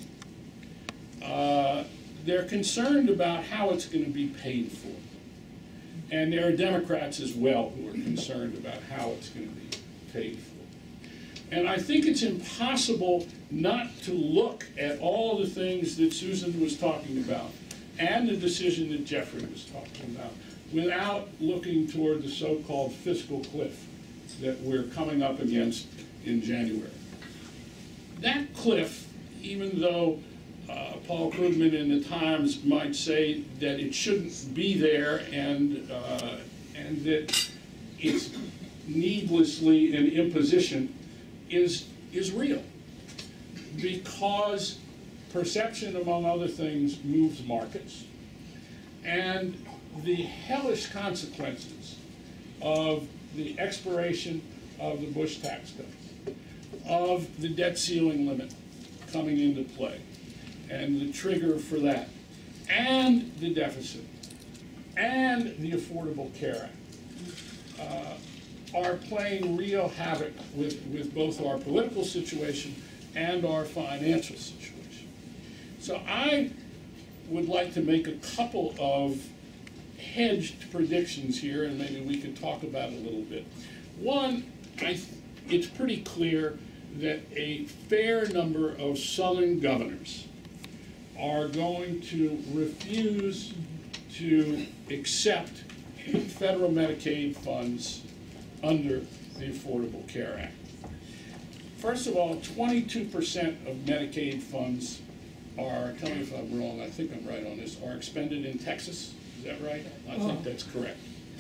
They're concerned about how it's going to be paid for. And there are Democrats as well who are concerned about how it's going to be paid for. And I think it's impossible not to look at all the things that Susan was talking about and the decision that Jeffrey was talking about without looking toward the so-called fiscal cliff that we're coming up against in January. That cliff, even though Paul Krugman in the Times might say that it shouldn't be there and that it's needlessly an imposition, is real. Because perception, among other things, moves markets. And the hellish consequences of the expiration of the Bush tax cuts, of the debt ceiling limit coming into play, and the trigger for that, and the deficit, and the Affordable Care Act, are playing real havoc with both our political situation and our financial situation. So I would like to make a couple of hedged predictions here, and maybe we could talk about it a little bit. One, it's pretty clear that a fair number of Southern governors are going to refuse to accept federal Medicaid funds under the Affordable Care Act. First of all, 22% of Medicaid funds are, tell me if I'm wrong, I think I'm right on this, are expended in Texas. Is that right? I think that's correct.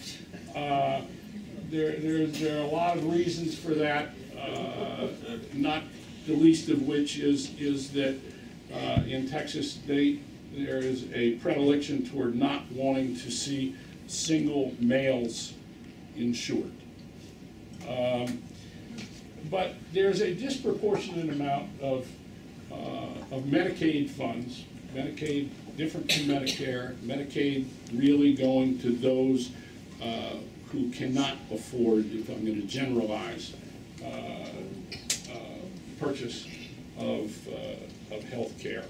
There are a lot of reasons for that, not the least of which is that in Texas there is a predilection toward not wanting to see single males insured. But there's a disproportionate amount of Medicaid funds, Medicaid different from Medicare, Medicaid really going to those who cannot afford, if I'm going to generalize, purchase of health care.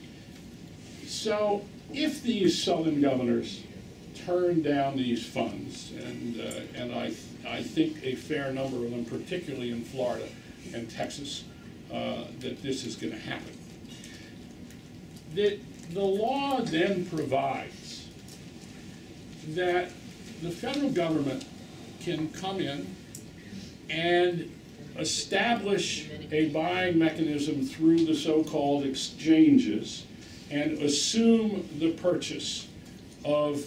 So if these Southern governors turn down these funds, and I think a fair number of them, particularly in Florida and Texas, that this is going to happen. The law then provides that the federal government can come in and establish a buying mechanism through the so-called exchanges and assume the purchase of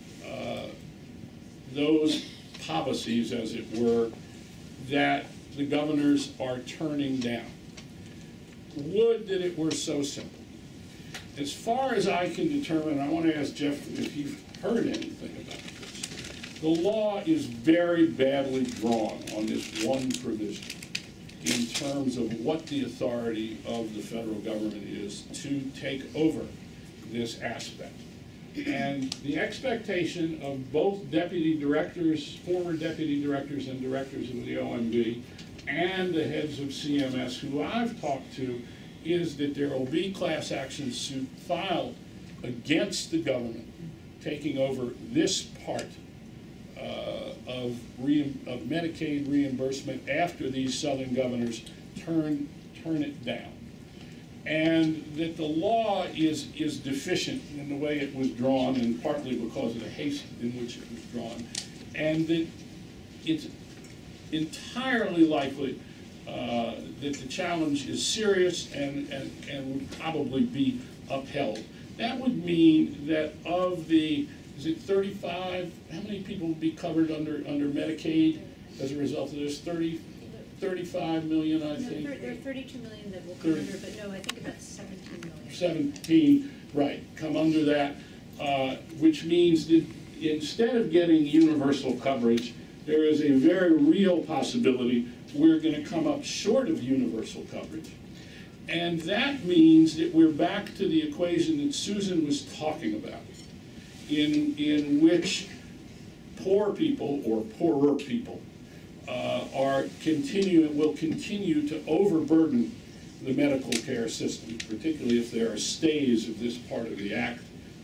those policies, as it were, that the governors are turning down. Would that it were so simple. As far as I can determine, I want to ask Jeff if you've heard anything about this. The law is very badly drawn on this one provision in terms of what the authority of the federal government is to take over this aspect. And the expectation of both deputy directors, former deputy directors and directors of the OMB, and the heads of CMS who I've talked to, is that there will be class action suit filed against the government taking over this part of Medicaid reimbursement after these Southern governors turn it down. And that the law is deficient in the way it was drawn, and partly because of the haste in which it was drawn, and that it's entirely likely that the challenge is serious and would probably be upheld. That would mean that of the, is it 35, how many people would be covered under Medicaid as a result of this? 35 million, I think.
There are 32 million that will come under, but no, I think about 17 million.
17, right, come under that, which means that instead of getting universal coverage, there is a very real possibility we're going to come up short of universal coverage. And that means that we're back to the equation that Susan was talking about, in which poor people or poorer people will continue to overburden the medical care system, particularly if there are stays of this part of the act.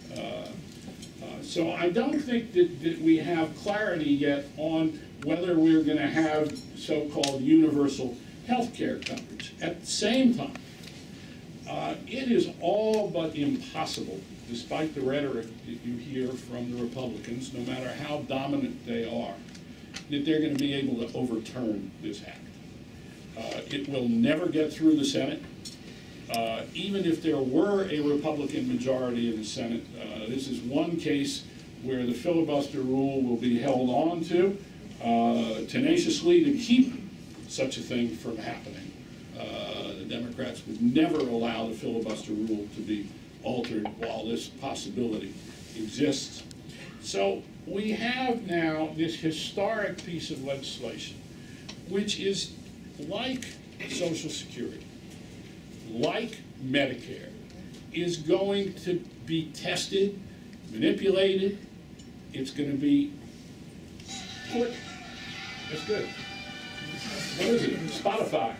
So I don't think that we have clarity yet on whether we're going to have so-called universal health care coverage. At the same time, it is all but impossible, despite the rhetoric that you hear from the Republicans, no matter how dominant they are, that they're going to be able to overturn this act. It will never get through the Senate. Even if there were a Republican majority in the Senate, this is one case where the filibuster rule will be held on to tenaciously to keep such a thing from happening. The Democrats would never allow the filibuster rule to be altered while this possibility exists. So we have now this historic piece of legislation, which is like Social Security, like Medicare, is going to be tested, manipulated. It's going to be put, that's good. What is it? Spotify.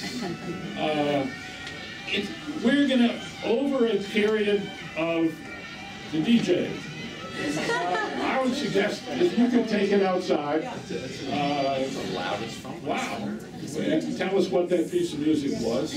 We're going to, over a period of the DJ, I would suggest if you could take it outside. Wow. Tell us what that piece of music was.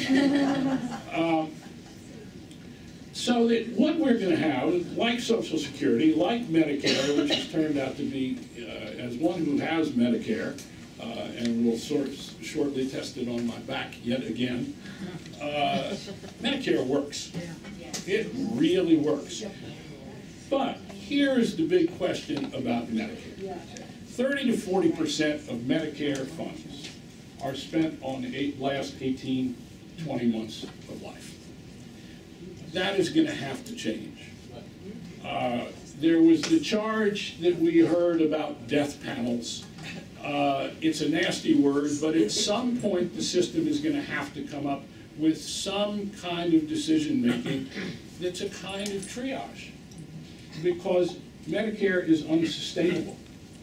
So that what we're going to have, like Social Security, like Medicare, which has turned out to be, as one who has Medicare, and will shortly test it on my back yet again, Medicare works. It really works. But here's the big question about Medicare. 30 to 40% of Medicare funds are spent on the last 18, 20 months of life. That is going to have to change. There was the charge that we heard about death panels. It's a nasty word, but at some point the system is going to have to come up with some kind of decision-making that's a kind of triage, because Medicare is unsustainable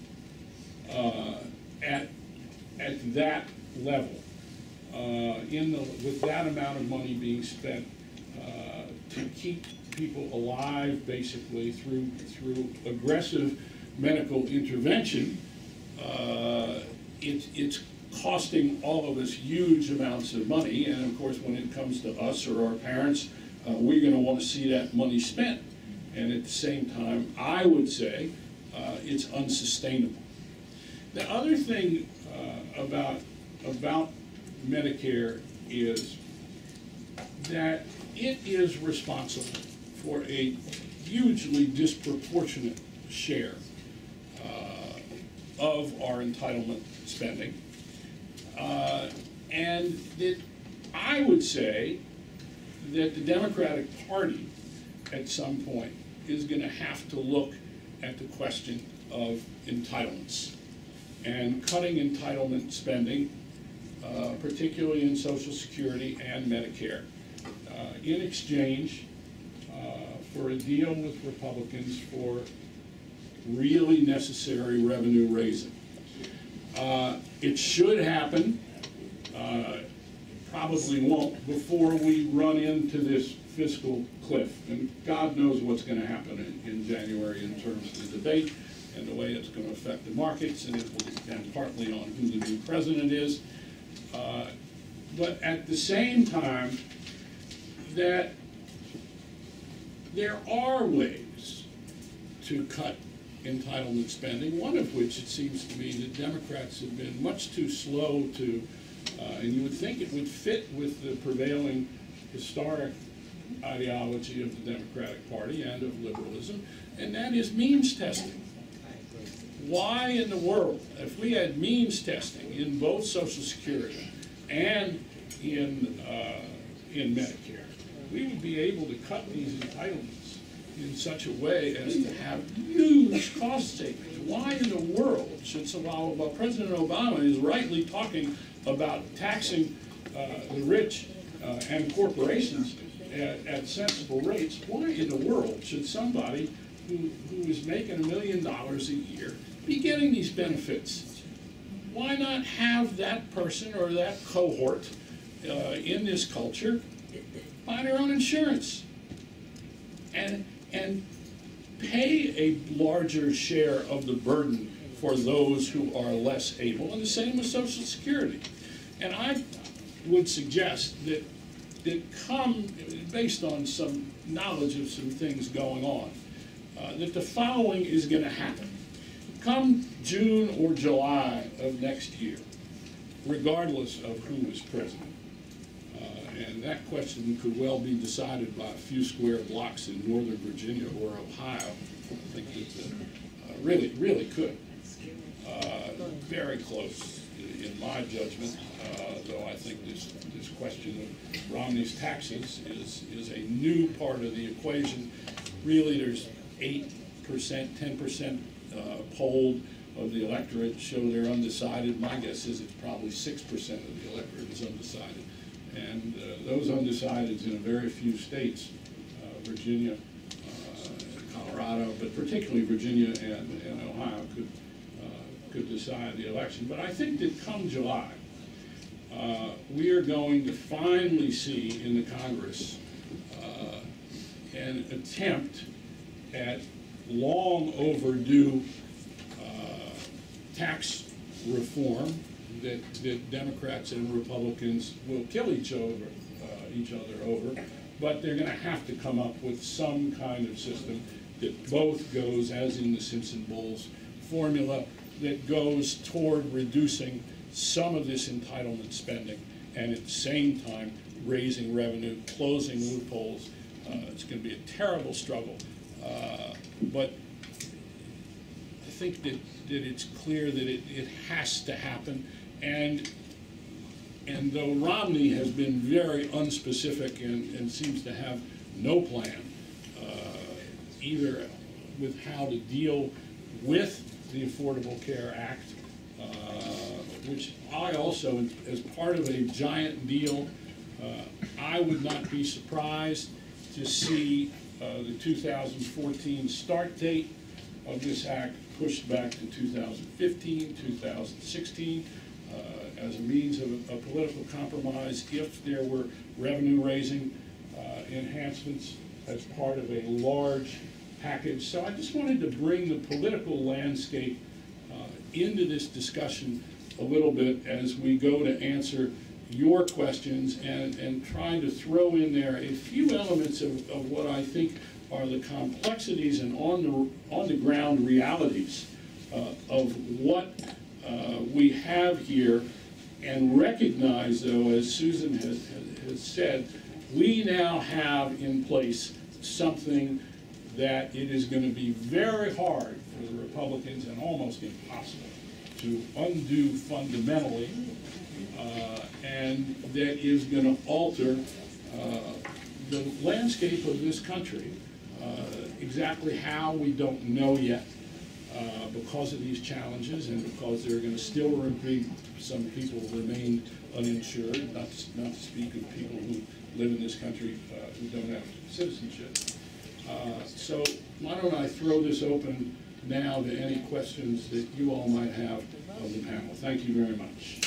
at that level, with that amount of money being spent to keep people alive, basically through aggressive medical intervention. It's costing all of us huge amounts of money, and of course when it comes to us or our parents, we're going to want to see that money spent. And at the same time, I would say it's unsustainable. The other thing about Medicare is that it is responsible for a hugely disproportionate share of our entitlement spending. And that I would say that the Democratic Party at some point is going to have to look at the question of entitlements and cutting entitlement spending, particularly in Social Security and Medicare, in exchange for a deal with Republicans for really necessary revenue raising. It should happen, probably won't, before we run into this fiscal cliff. And God knows what's going to happen in January in terms of the debate and the way it's going to affect the markets, and it will depend partly on who the new president is. But at the same time, that there are ways to cut entitlement spending, one of which it seems to me that Democrats have been much too slow to, and you would think it would fit with the prevailing historic ideology of the Democratic Party and of liberalism, and that is means testing. Why in the world, if we had means testing in both Social Security and in Medicare, we would be able to cut these entitlements in such a way as to have huge cost savings. Why in the world should while President Obama is rightly talking about taxing the rich and corporations at sensible rates, why in the world should somebody who is making $1 million a year be getting these benefits? Why not have that person or that cohort in this culture buy their own insurance and pay a larger share of the burden for those who are less able, and the same with Social Security. And I would suggest that based on some knowledge of some things going on, that the following is going to happen. Come June or July of next year, regardless of who is president, and that question could well be decided by a few square blocks in Northern Virginia or Ohio. I think that really could. Very close, in my judgment, though I think this question of Romney's taxes is a new part of the equation. Really, there's 8%, 10% polled of the electorate show they're undecided. My guess is it's probably 6% of the electorate is undecided. And those undecideds in a very few states, Virginia, Colorado, but particularly Virginia and Ohio could decide the election. But I think that come July, we are going to finally see in the Congress an attempt at long overdue tax reform that Democrats and Republicans will kill each other over, but they're going to have to come up with some kind of system that both goes, as in the Simpson Bowles formula, that goes toward reducing some of this entitlement spending and at the same time raising revenue, closing loopholes. It's going to be a terrible struggle, but I think that it's clear that it has to happen. And though Romney has been very unspecific and seems to have no plan, either with how to deal with the Affordable Care Act, which I also, as part of a giant deal, I would not be surprised to see the 2014 start date of this act pushed back to 2015, 2016, as a means of a political compromise if there were revenue-raising enhancements as part of a large package. So I just wanted to bring the political landscape into this discussion a little bit as we go to answer your questions and trying to throw in there a few elements of what I think are the complexities and on the ground realities of what we have here, and recognize, though, as Susan has said, we now have in place something that it is going to be very hard for the Republicans and almost impossible to undo fundamentally, and that is going to alter the landscape of this country. Exactly how, we don't know yet, because of these challenges and because there are going to still be some people remain uninsured, not to speak of people who live in this country who don't have citizenship. So why don't I throw this open now to any questions that you all might have of the panel. Thank you very much.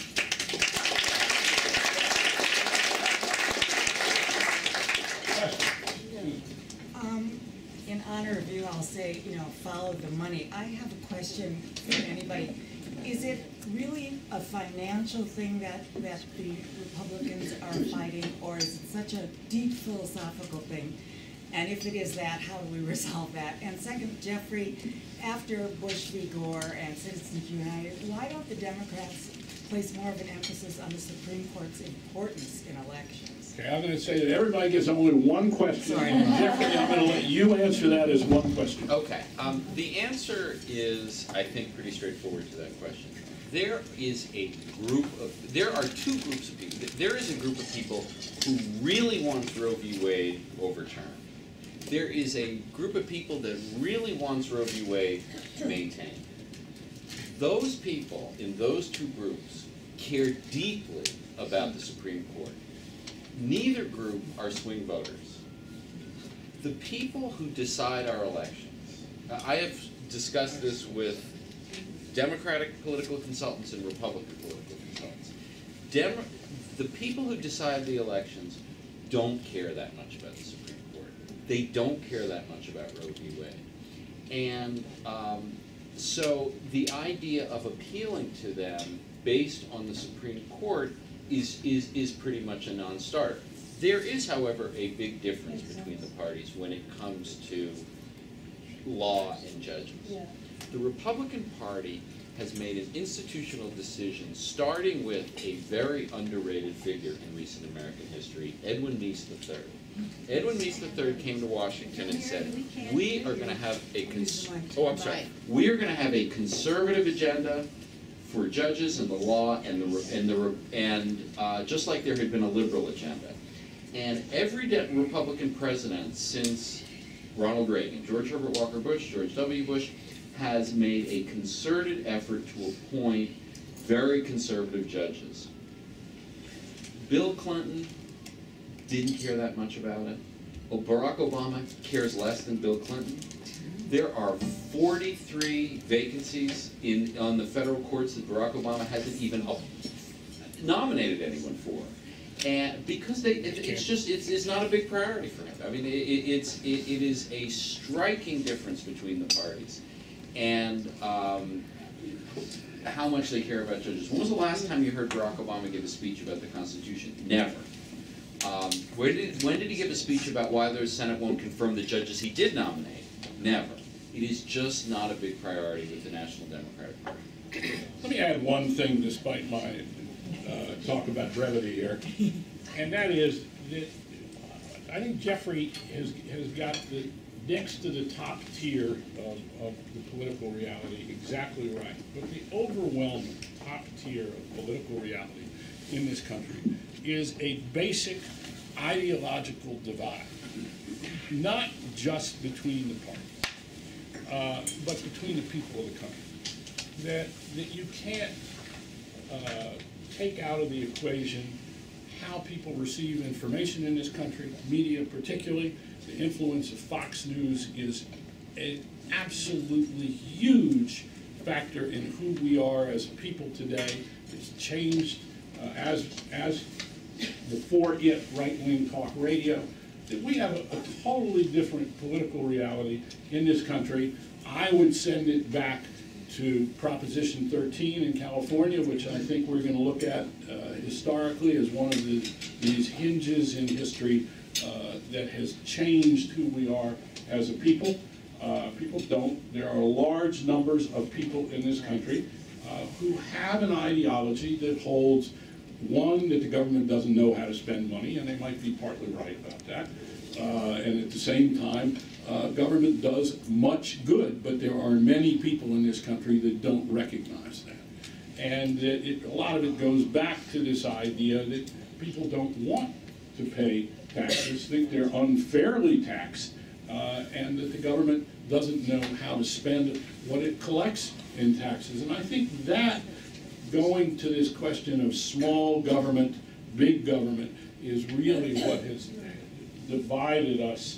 In honor of you, I'll say, follow the money. I have a question for anybody. Is it really a financial thing that the Republicans are fighting, or is it such a deep philosophical thing? And if it is that, how do we resolve that? And second, Jeffrey, after Bush v. Gore and Citizens United, why don't the Democrats place more of an emphasis on the Supreme Court's importance in elections?
Okay, I'm going to say that everybody gets only one question.
Sorry.
And Jeffrey, I'm going to let you answer that as one question.
Okay. The answer is, I think, pretty straightforward to that question. There are two groups of people. There is a group of people who really want Roe v. Wade overturned. there is a group of people that really wants Roe v. Wade maintained. Those people in those two groups care deeply about the Supreme Court. Neither group are swing voters. The people who decide our elections, I have discussed this with Democratic political consultants and Republican political consultants. The people who decide the elections don't care that much about the Supreme Court. They don't care that much about Roe v. Wade. And so the idea of appealing to them based on the Supreme Court is pretty much a non-starter. There is, however, a big difference between the parties when it comes to law and judges. The Republican Party has made an institutional decision, starting with a very underrated figure in recent American history, Edwin Meese III. Edwin Meese III came to Washington and said, "We are going to have a we are going to have a conservative agenda for judges and the law, and just like there had been a liberal agenda." And every Republican president since Ronald Reagan, George Herbert Walker Bush, George W. Bush, has made a concerted effort to appoint very conservative judges. Bill Clinton didn't care that much about it. Barack Obama cares less than Bill Clinton. There are 43 vacancies on the federal courts that Barack Obama hasn't even nominated anyone for. And because it's not a big priority for him. I mean, it is a striking difference between the parties, and how much they care about judges. When was the last time you heard Barack Obama give a speech about the Constitution? Never. When did he give a speech about why the Senate won't confirm the judges he did nominate? Never. It is just not a big priority with the National Democratic Party.
Let me add one thing, despite my talk about brevity here, and that is that I think Jeffrey has got the next to the top tier of the political reality exactly right. But the overwhelming top tier of political reality in this country is a basic ideological divide, not just between the parties, but between the people of the country. That you can't take out of the equation how people receive information in this country, media particularly. The influence of Fox News is an absolutely huge factor in who we are as people today. It's changed as before it right-wing talk radio. That we have a totally different political reality in this country. I would send it back to Proposition 13 in California, which I think we're going to look at historically as one of these hinges in history that has changed who we are as a people. There are large numbers of people in this country who have an ideology that holds, one, that the government doesn't know how to spend money, and they might be partly right about that. And at the same time, government does much good, but there are many people in this country that don't recognize that. And a lot of it goes back to this idea that people don't want to pay taxes, think they're unfairly taxed, and that the government doesn't know how to spend what it collects in taxes. And I think that, going to this question of small government, big government, is really what has divided us,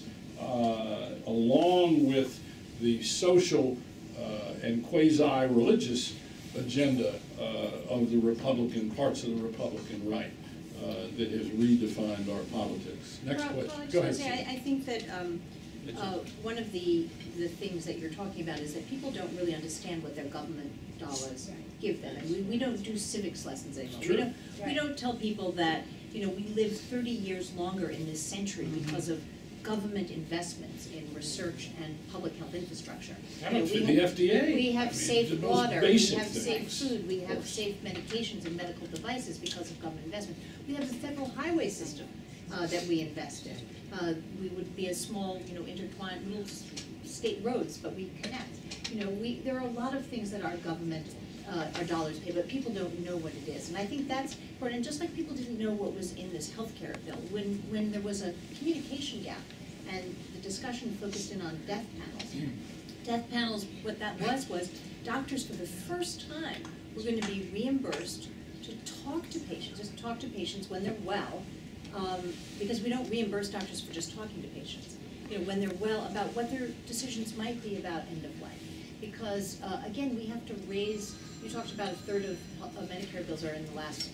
along with the social and quasi-religious agenda of the Republican, parts of the Republican right, that has redefined our politics. Next question. Go ahead.
I think that one of the things that you're talking about is that people don't really understand what their government dollars give them. And we don't do civics lessons anymore. We don't tell people that, we live 30 years longer in this century because of government investments in research and public health infrastructure.
The FDA.
We have safe water, we have
things.
safe food, we have safe medications and medical devices because of government investment. We have the federal highway system that we invest in. We would be a small, intertwined little state roads, but we connect. There are a lot of things that our government, our dollars pay, but people don't know what it is. And I think that's important. And just like people didn't know what was in this healthcare bill, when there was a communication gap and the discussion focused in on death panels. Death panels, what that was doctors for the first time were going to be reimbursed to talk to patients, just talk to patients when they're well, because we don't reimburse doctors for just talking to patients. You know, when they're well, about what their decisions might be about end of life. Because, again, we have to raise, you talked about a third of Medicare bills are in the last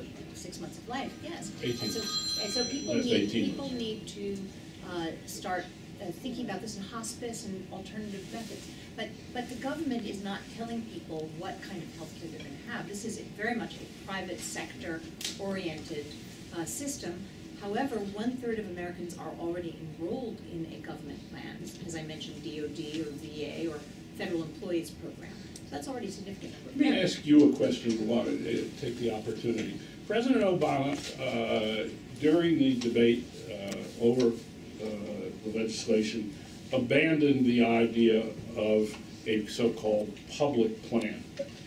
6 months of life, yes.
18.
And so people need to start thinking about this in hospice and alternative methods. But the government is not telling people what kind of health care they're going to have. This is very much a private sector oriented system. However, 1/3 of Americans are already enrolled in a government plan, as I mentioned, DOD or VA or federal employees program. So that's already significant.
Let me ask you a question while I take the opportunity. President Obama, during the debate over the legislation, abandoned the idea of a so-called public plan.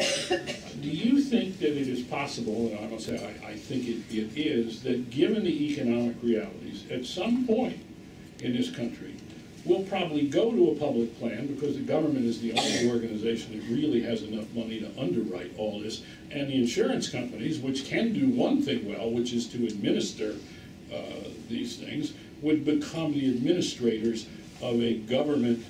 Do you think that it is possible, and I must say I think it is, that given the economic realities, at some point in this country, we'll probably go to a public plan because the government is the only organization that really has enough money to underwrite all this, and the insurance companies, which can do one thing well, which is to administer these things, would become the administrators of a government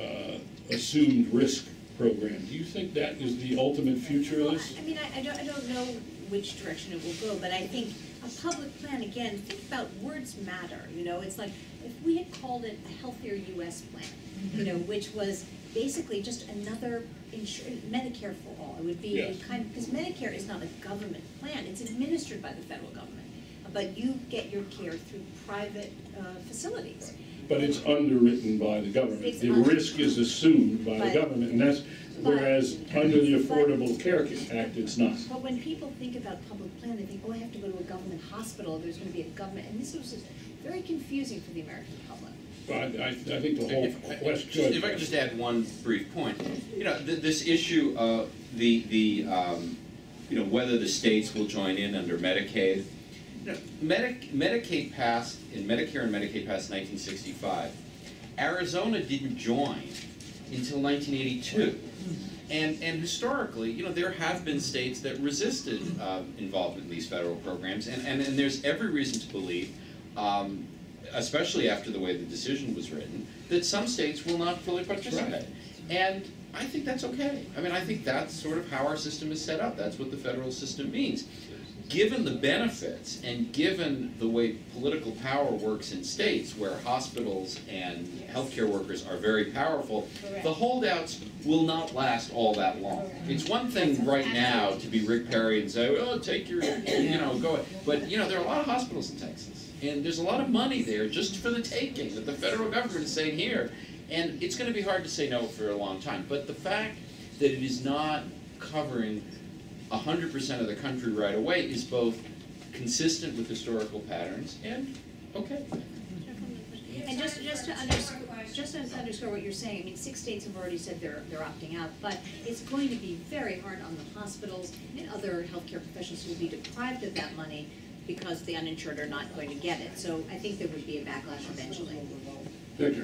assumed risk program. Do you think that is the ultimate future of this?
I mean, I don't know which direction it will go, but I think a public plan, again, think about words matter, you know, it's like if we had called it a healthier U.S. plan, you know, which was basically just another Medicare for all. It would be a kind of, because Medicare is not a government plan, it's administered by the federal government, but you get your care through private facilities.
But it's underwritten by the government. The risk is assumed by the government, and that's, whereas under the Affordable Care Act, it's not.
But when people think about public plan, they think, oh, I have to go to a government hospital, there's going to be a government, and this was very confusing for the American public.
But I think the whole question...
If I could just add one brief point. You know, this issue of you know, whether the states will join in under Medicaid. You know, Medicaid passed, in Medicare and Medicaid passed in 1965. Arizona didn't join until 1982. And historically, you know, there have been states that resisted involvement in these federal programs, and there's every reason to believe, especially after the way the decision was written, that some states will not fully participate. Right. And I think that's okay. I mean, I think that's sort of how our system is set up. That's what the federal system means. Given the benefits and given the way political power works in states where hospitals and healthcare workers are very powerful, the holdouts will not last all that long. It's one thing right now to be Rick Perry and say, oh, take your, you know, go. But, you know, there are a lot of hospitals in Texas. And there's a lot of money there just for the taking that the federal government is saying here. And it's going to be hard to say no for a long time. But the fact that it is not covering 100% of the country right away is both consistent with historical patterns and okay.
And just to underscore what you're saying, I mean, 6 states have already said they're opting out, but it's going to be very hard on the hospitals and other healthcare professionals who will be deprived of that money because the uninsured are not going to get it. So I think there would be a backlash eventually.
Victor.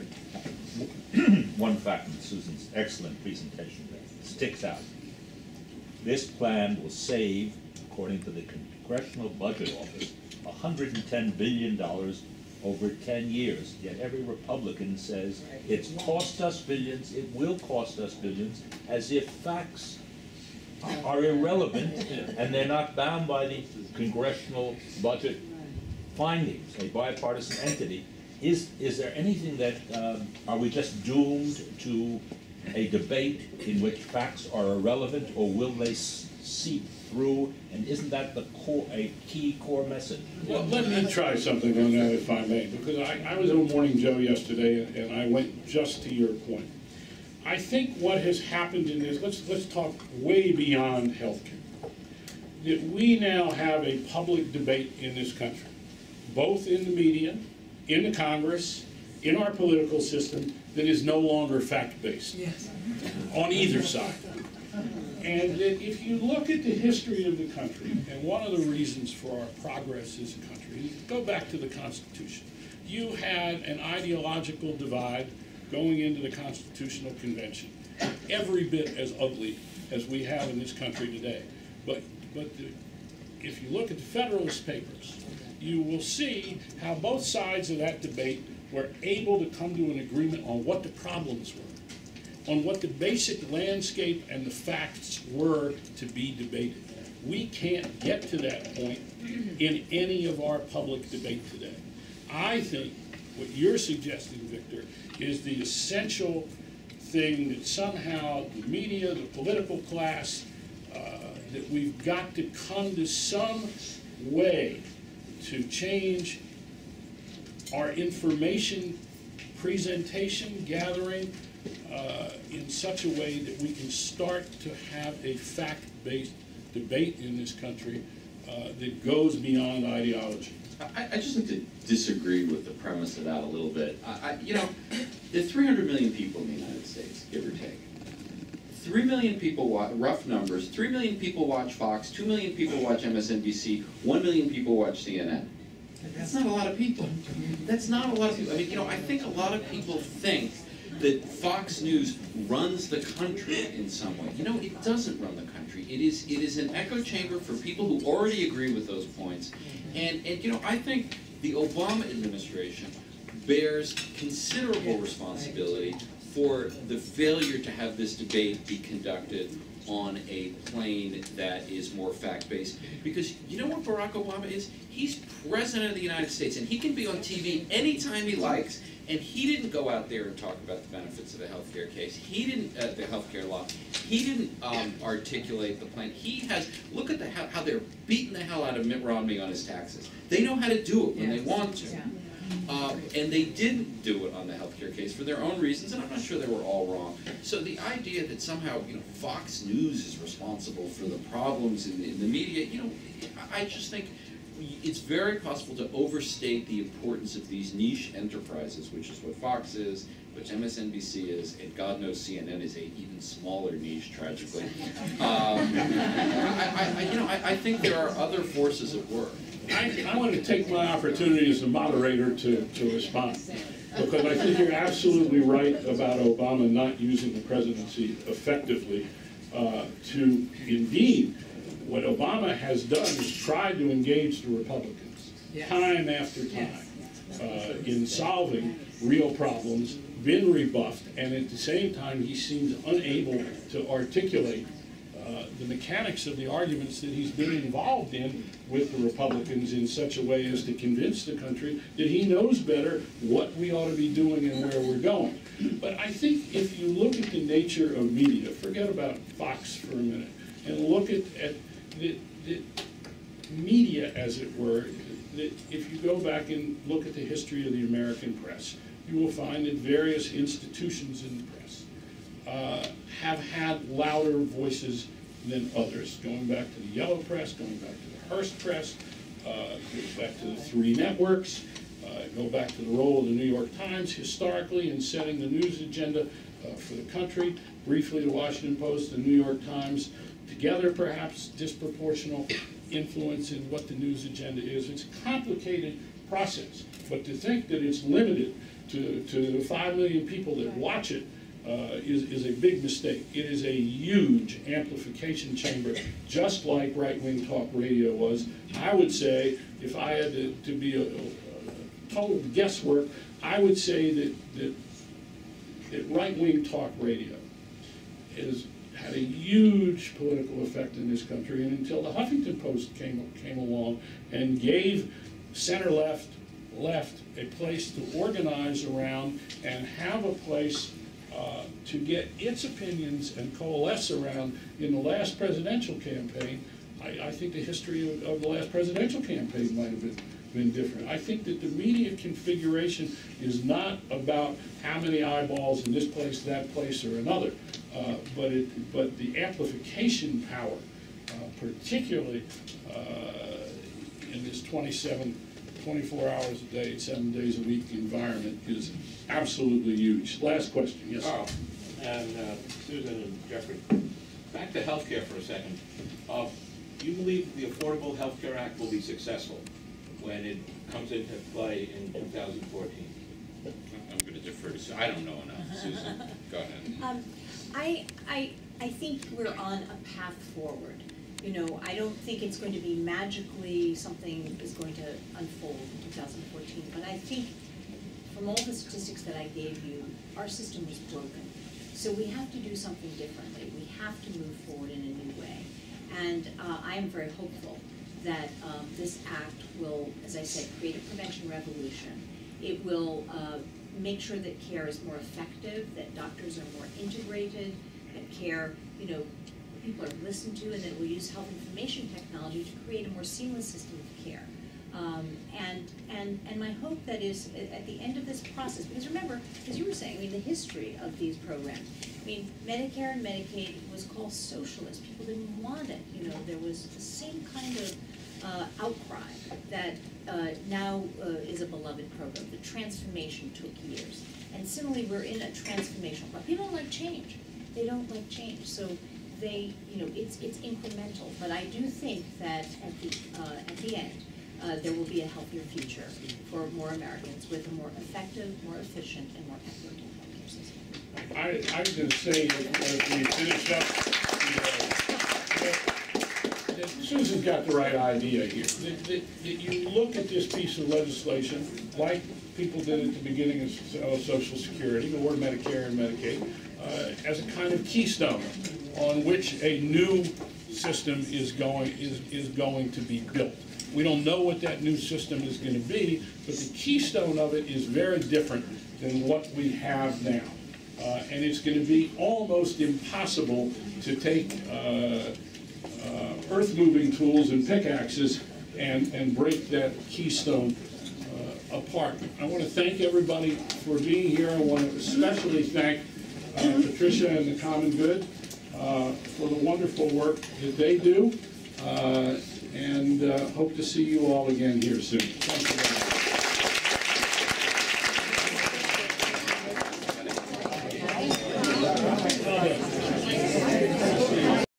One fact in Susan's excellent presentation sticks out. This plan will save, according to the Congressional Budget Office, $110 billion over 10 years. Yet every Republican says it's cost us billions, it will cost us billions, as if facts are irrelevant and they're not bound by the congressional budget findings, a bipartisan entity. Is there anything that, are we just doomed to a debate in which facts are irrelevant, or will they seep through, and isn't that the core, a key core message?
Well, let me try something on that, if I may, because I was on Morning Joe yesterday, and I went just to your point. I think what has happened in this, let's talk way beyond healthcare, that we now have a public debate in this country, both in the media, in the Congress, in our political system, that is no longer fact-based, on either side. And that if you look at the history of the country, and one of the reasons for our progress as a country is go back to the Constitution. you had an ideological divide going into the Constitutional Convention, every bit as ugly as we have in this country today. But if you look at the Federalist Papers, you will see how both sides of that debate were able to come to an agreement on what the problems were, on what the basic landscape and the facts were to be debated. We can't get to that point in any of our public debate today. I think what you're suggesting, Victor, is the essential thing that somehow the media, the political class, that we've got to come to some way to change our information presentation, gathering, in such a way that we can start to have a fact-based debate in this country that goes beyond ideology.
I just have to disagree with the premise of that a little bit. You know, there are 300 million people in the United States, give or take. 3 million people watch, rough numbers, 3 million people watch Fox, 2 million people watch MSNBC, 1 million people watch CNN. That's not a lot of people. That's not a lot of people. I mean, you know, I think a lot of people think that Fox News runs the country in some way. You know, it doesn't run the country. It is an echo chamber for people who already agree with those points. And you know, I think the Obama administration bears considerable responsibility for the failure to have this debate be conducted on a plane that is more fact-based. Because you know what Barack Obama is? He's president of the United States, and he can be on TV anytime he likes. And he didn't go out there and talk about the benefits of the healthcare case. He didn't, the healthcare law. He didn't articulate the plan. He has, look at how they're beating the hell out of Mitt Romney on his taxes. They know how to do it when they want to. And they didn't do it on the healthcare case for their own reasons, and I'm not sure they were all wrong. So the idea that somehow, you know, Fox News is responsible for the problems in the media, you know, I just think it's very possible to overstate the importance of these niche enterprises, which is what Fox is, which MSNBC is, and God knows CNN is a even smaller niche, tragically. I think there are other forces at work.
I want to take my opportunity as a moderator to respond, because I think you're absolutely right about Obama not using the presidency effectively to indeed. What Obama has done is tried to engage the Republicans time after time in solving real problems, been rebuffed, and at the same time he seems unable to articulate the mechanics of the arguments that he's been involved in with the Republicans in such a way as to convince the country that he knows better what we ought to be doing and where we're going. But I think if you look at the nature of media, forget about Fox for a minute, and look at the media, as it were, that if you go back and look at the history of the American press, you will find that various institutions in the press have had louder voices than others, going back to the Yellow Press, going back to the Hearst Press, go back to the three networks, go back to the role of the New York Times historically in setting the news agenda for the country, briefly the Washington Post, the New York Times, together perhaps disproportional influence in what the news agenda is. It's a complicated process, but to think that it's limited to the 5 million people that watch it is a big mistake. It is a huge amplification chamber, just like right-wing talk radio was. I would say, if I had to be a total guesswork, I would say that right-wing talk radio has had a huge political effect in this country, and until the Huffington Post came along and gave center-left, left a place to organize around and have a place to get its opinions and coalesce around in the last presidential campaign, I think the history of the last presidential campaign might have been different. I think that the media configuration is not about how many eyeballs in this place, that place, or another, but the amplification power, particularly in this 24 hours a day, 7 days a week environment, is absolutely huge. Last question, yes.
Carl and Susan and Jeffrey, back to healthcare for a second. You believe the Affordable Health Care Act will be successful. when it comes into play in 2014?
I'm going to defer to Susan. I don't know enough. Susan, go ahead.
I think we're on a path forward. You know, I don't think it's going to be magically something is going to unfold in 2014, but I think from all the statistics that I gave you, our system is broken. So we have to do something differently. We have to move forward in a new way. And I am very hopeful that this act will, as I said, create a prevention revolution. It will make sure that care is more effective, that doctors are more integrated, that care, you know, people are listened to, and that we'll use health information technology to create a more seamless system of care. And my hope that is at the end of this process, because remember, as you were saying, I mean, the history of these programs, I mean, Medicare and Medicaid was called socialist. People didn't want it. You know, there was the same kind of outcry that now is a beloved program. The transformation took years. And similarly, we're in a transformational process. People don't like change. They don't like change. So they, you know, it's incremental. But I do think that at the end, there will be a healthier future for more Americans with a more effective, more efficient, and more equitable healthcare system.
I was going to say that as we finish up, that Susan's got the right idea here. That you look at this piece of legislation, like people did at the beginning of Social Security or Medicare and Medicaid, as a kind of keystone on which a new system is going to be built. We don't know what that new system is going to be, but the keystone of it is very different than what we have now. And it's going to be almost impossible to take earth-moving tools and pickaxes and break that keystone apart. I want to thank everybody for being here. I want to especially thank Patricia and the Common Good for the wonderful work that they do. And hope to see you all again here soon. Thank you very much.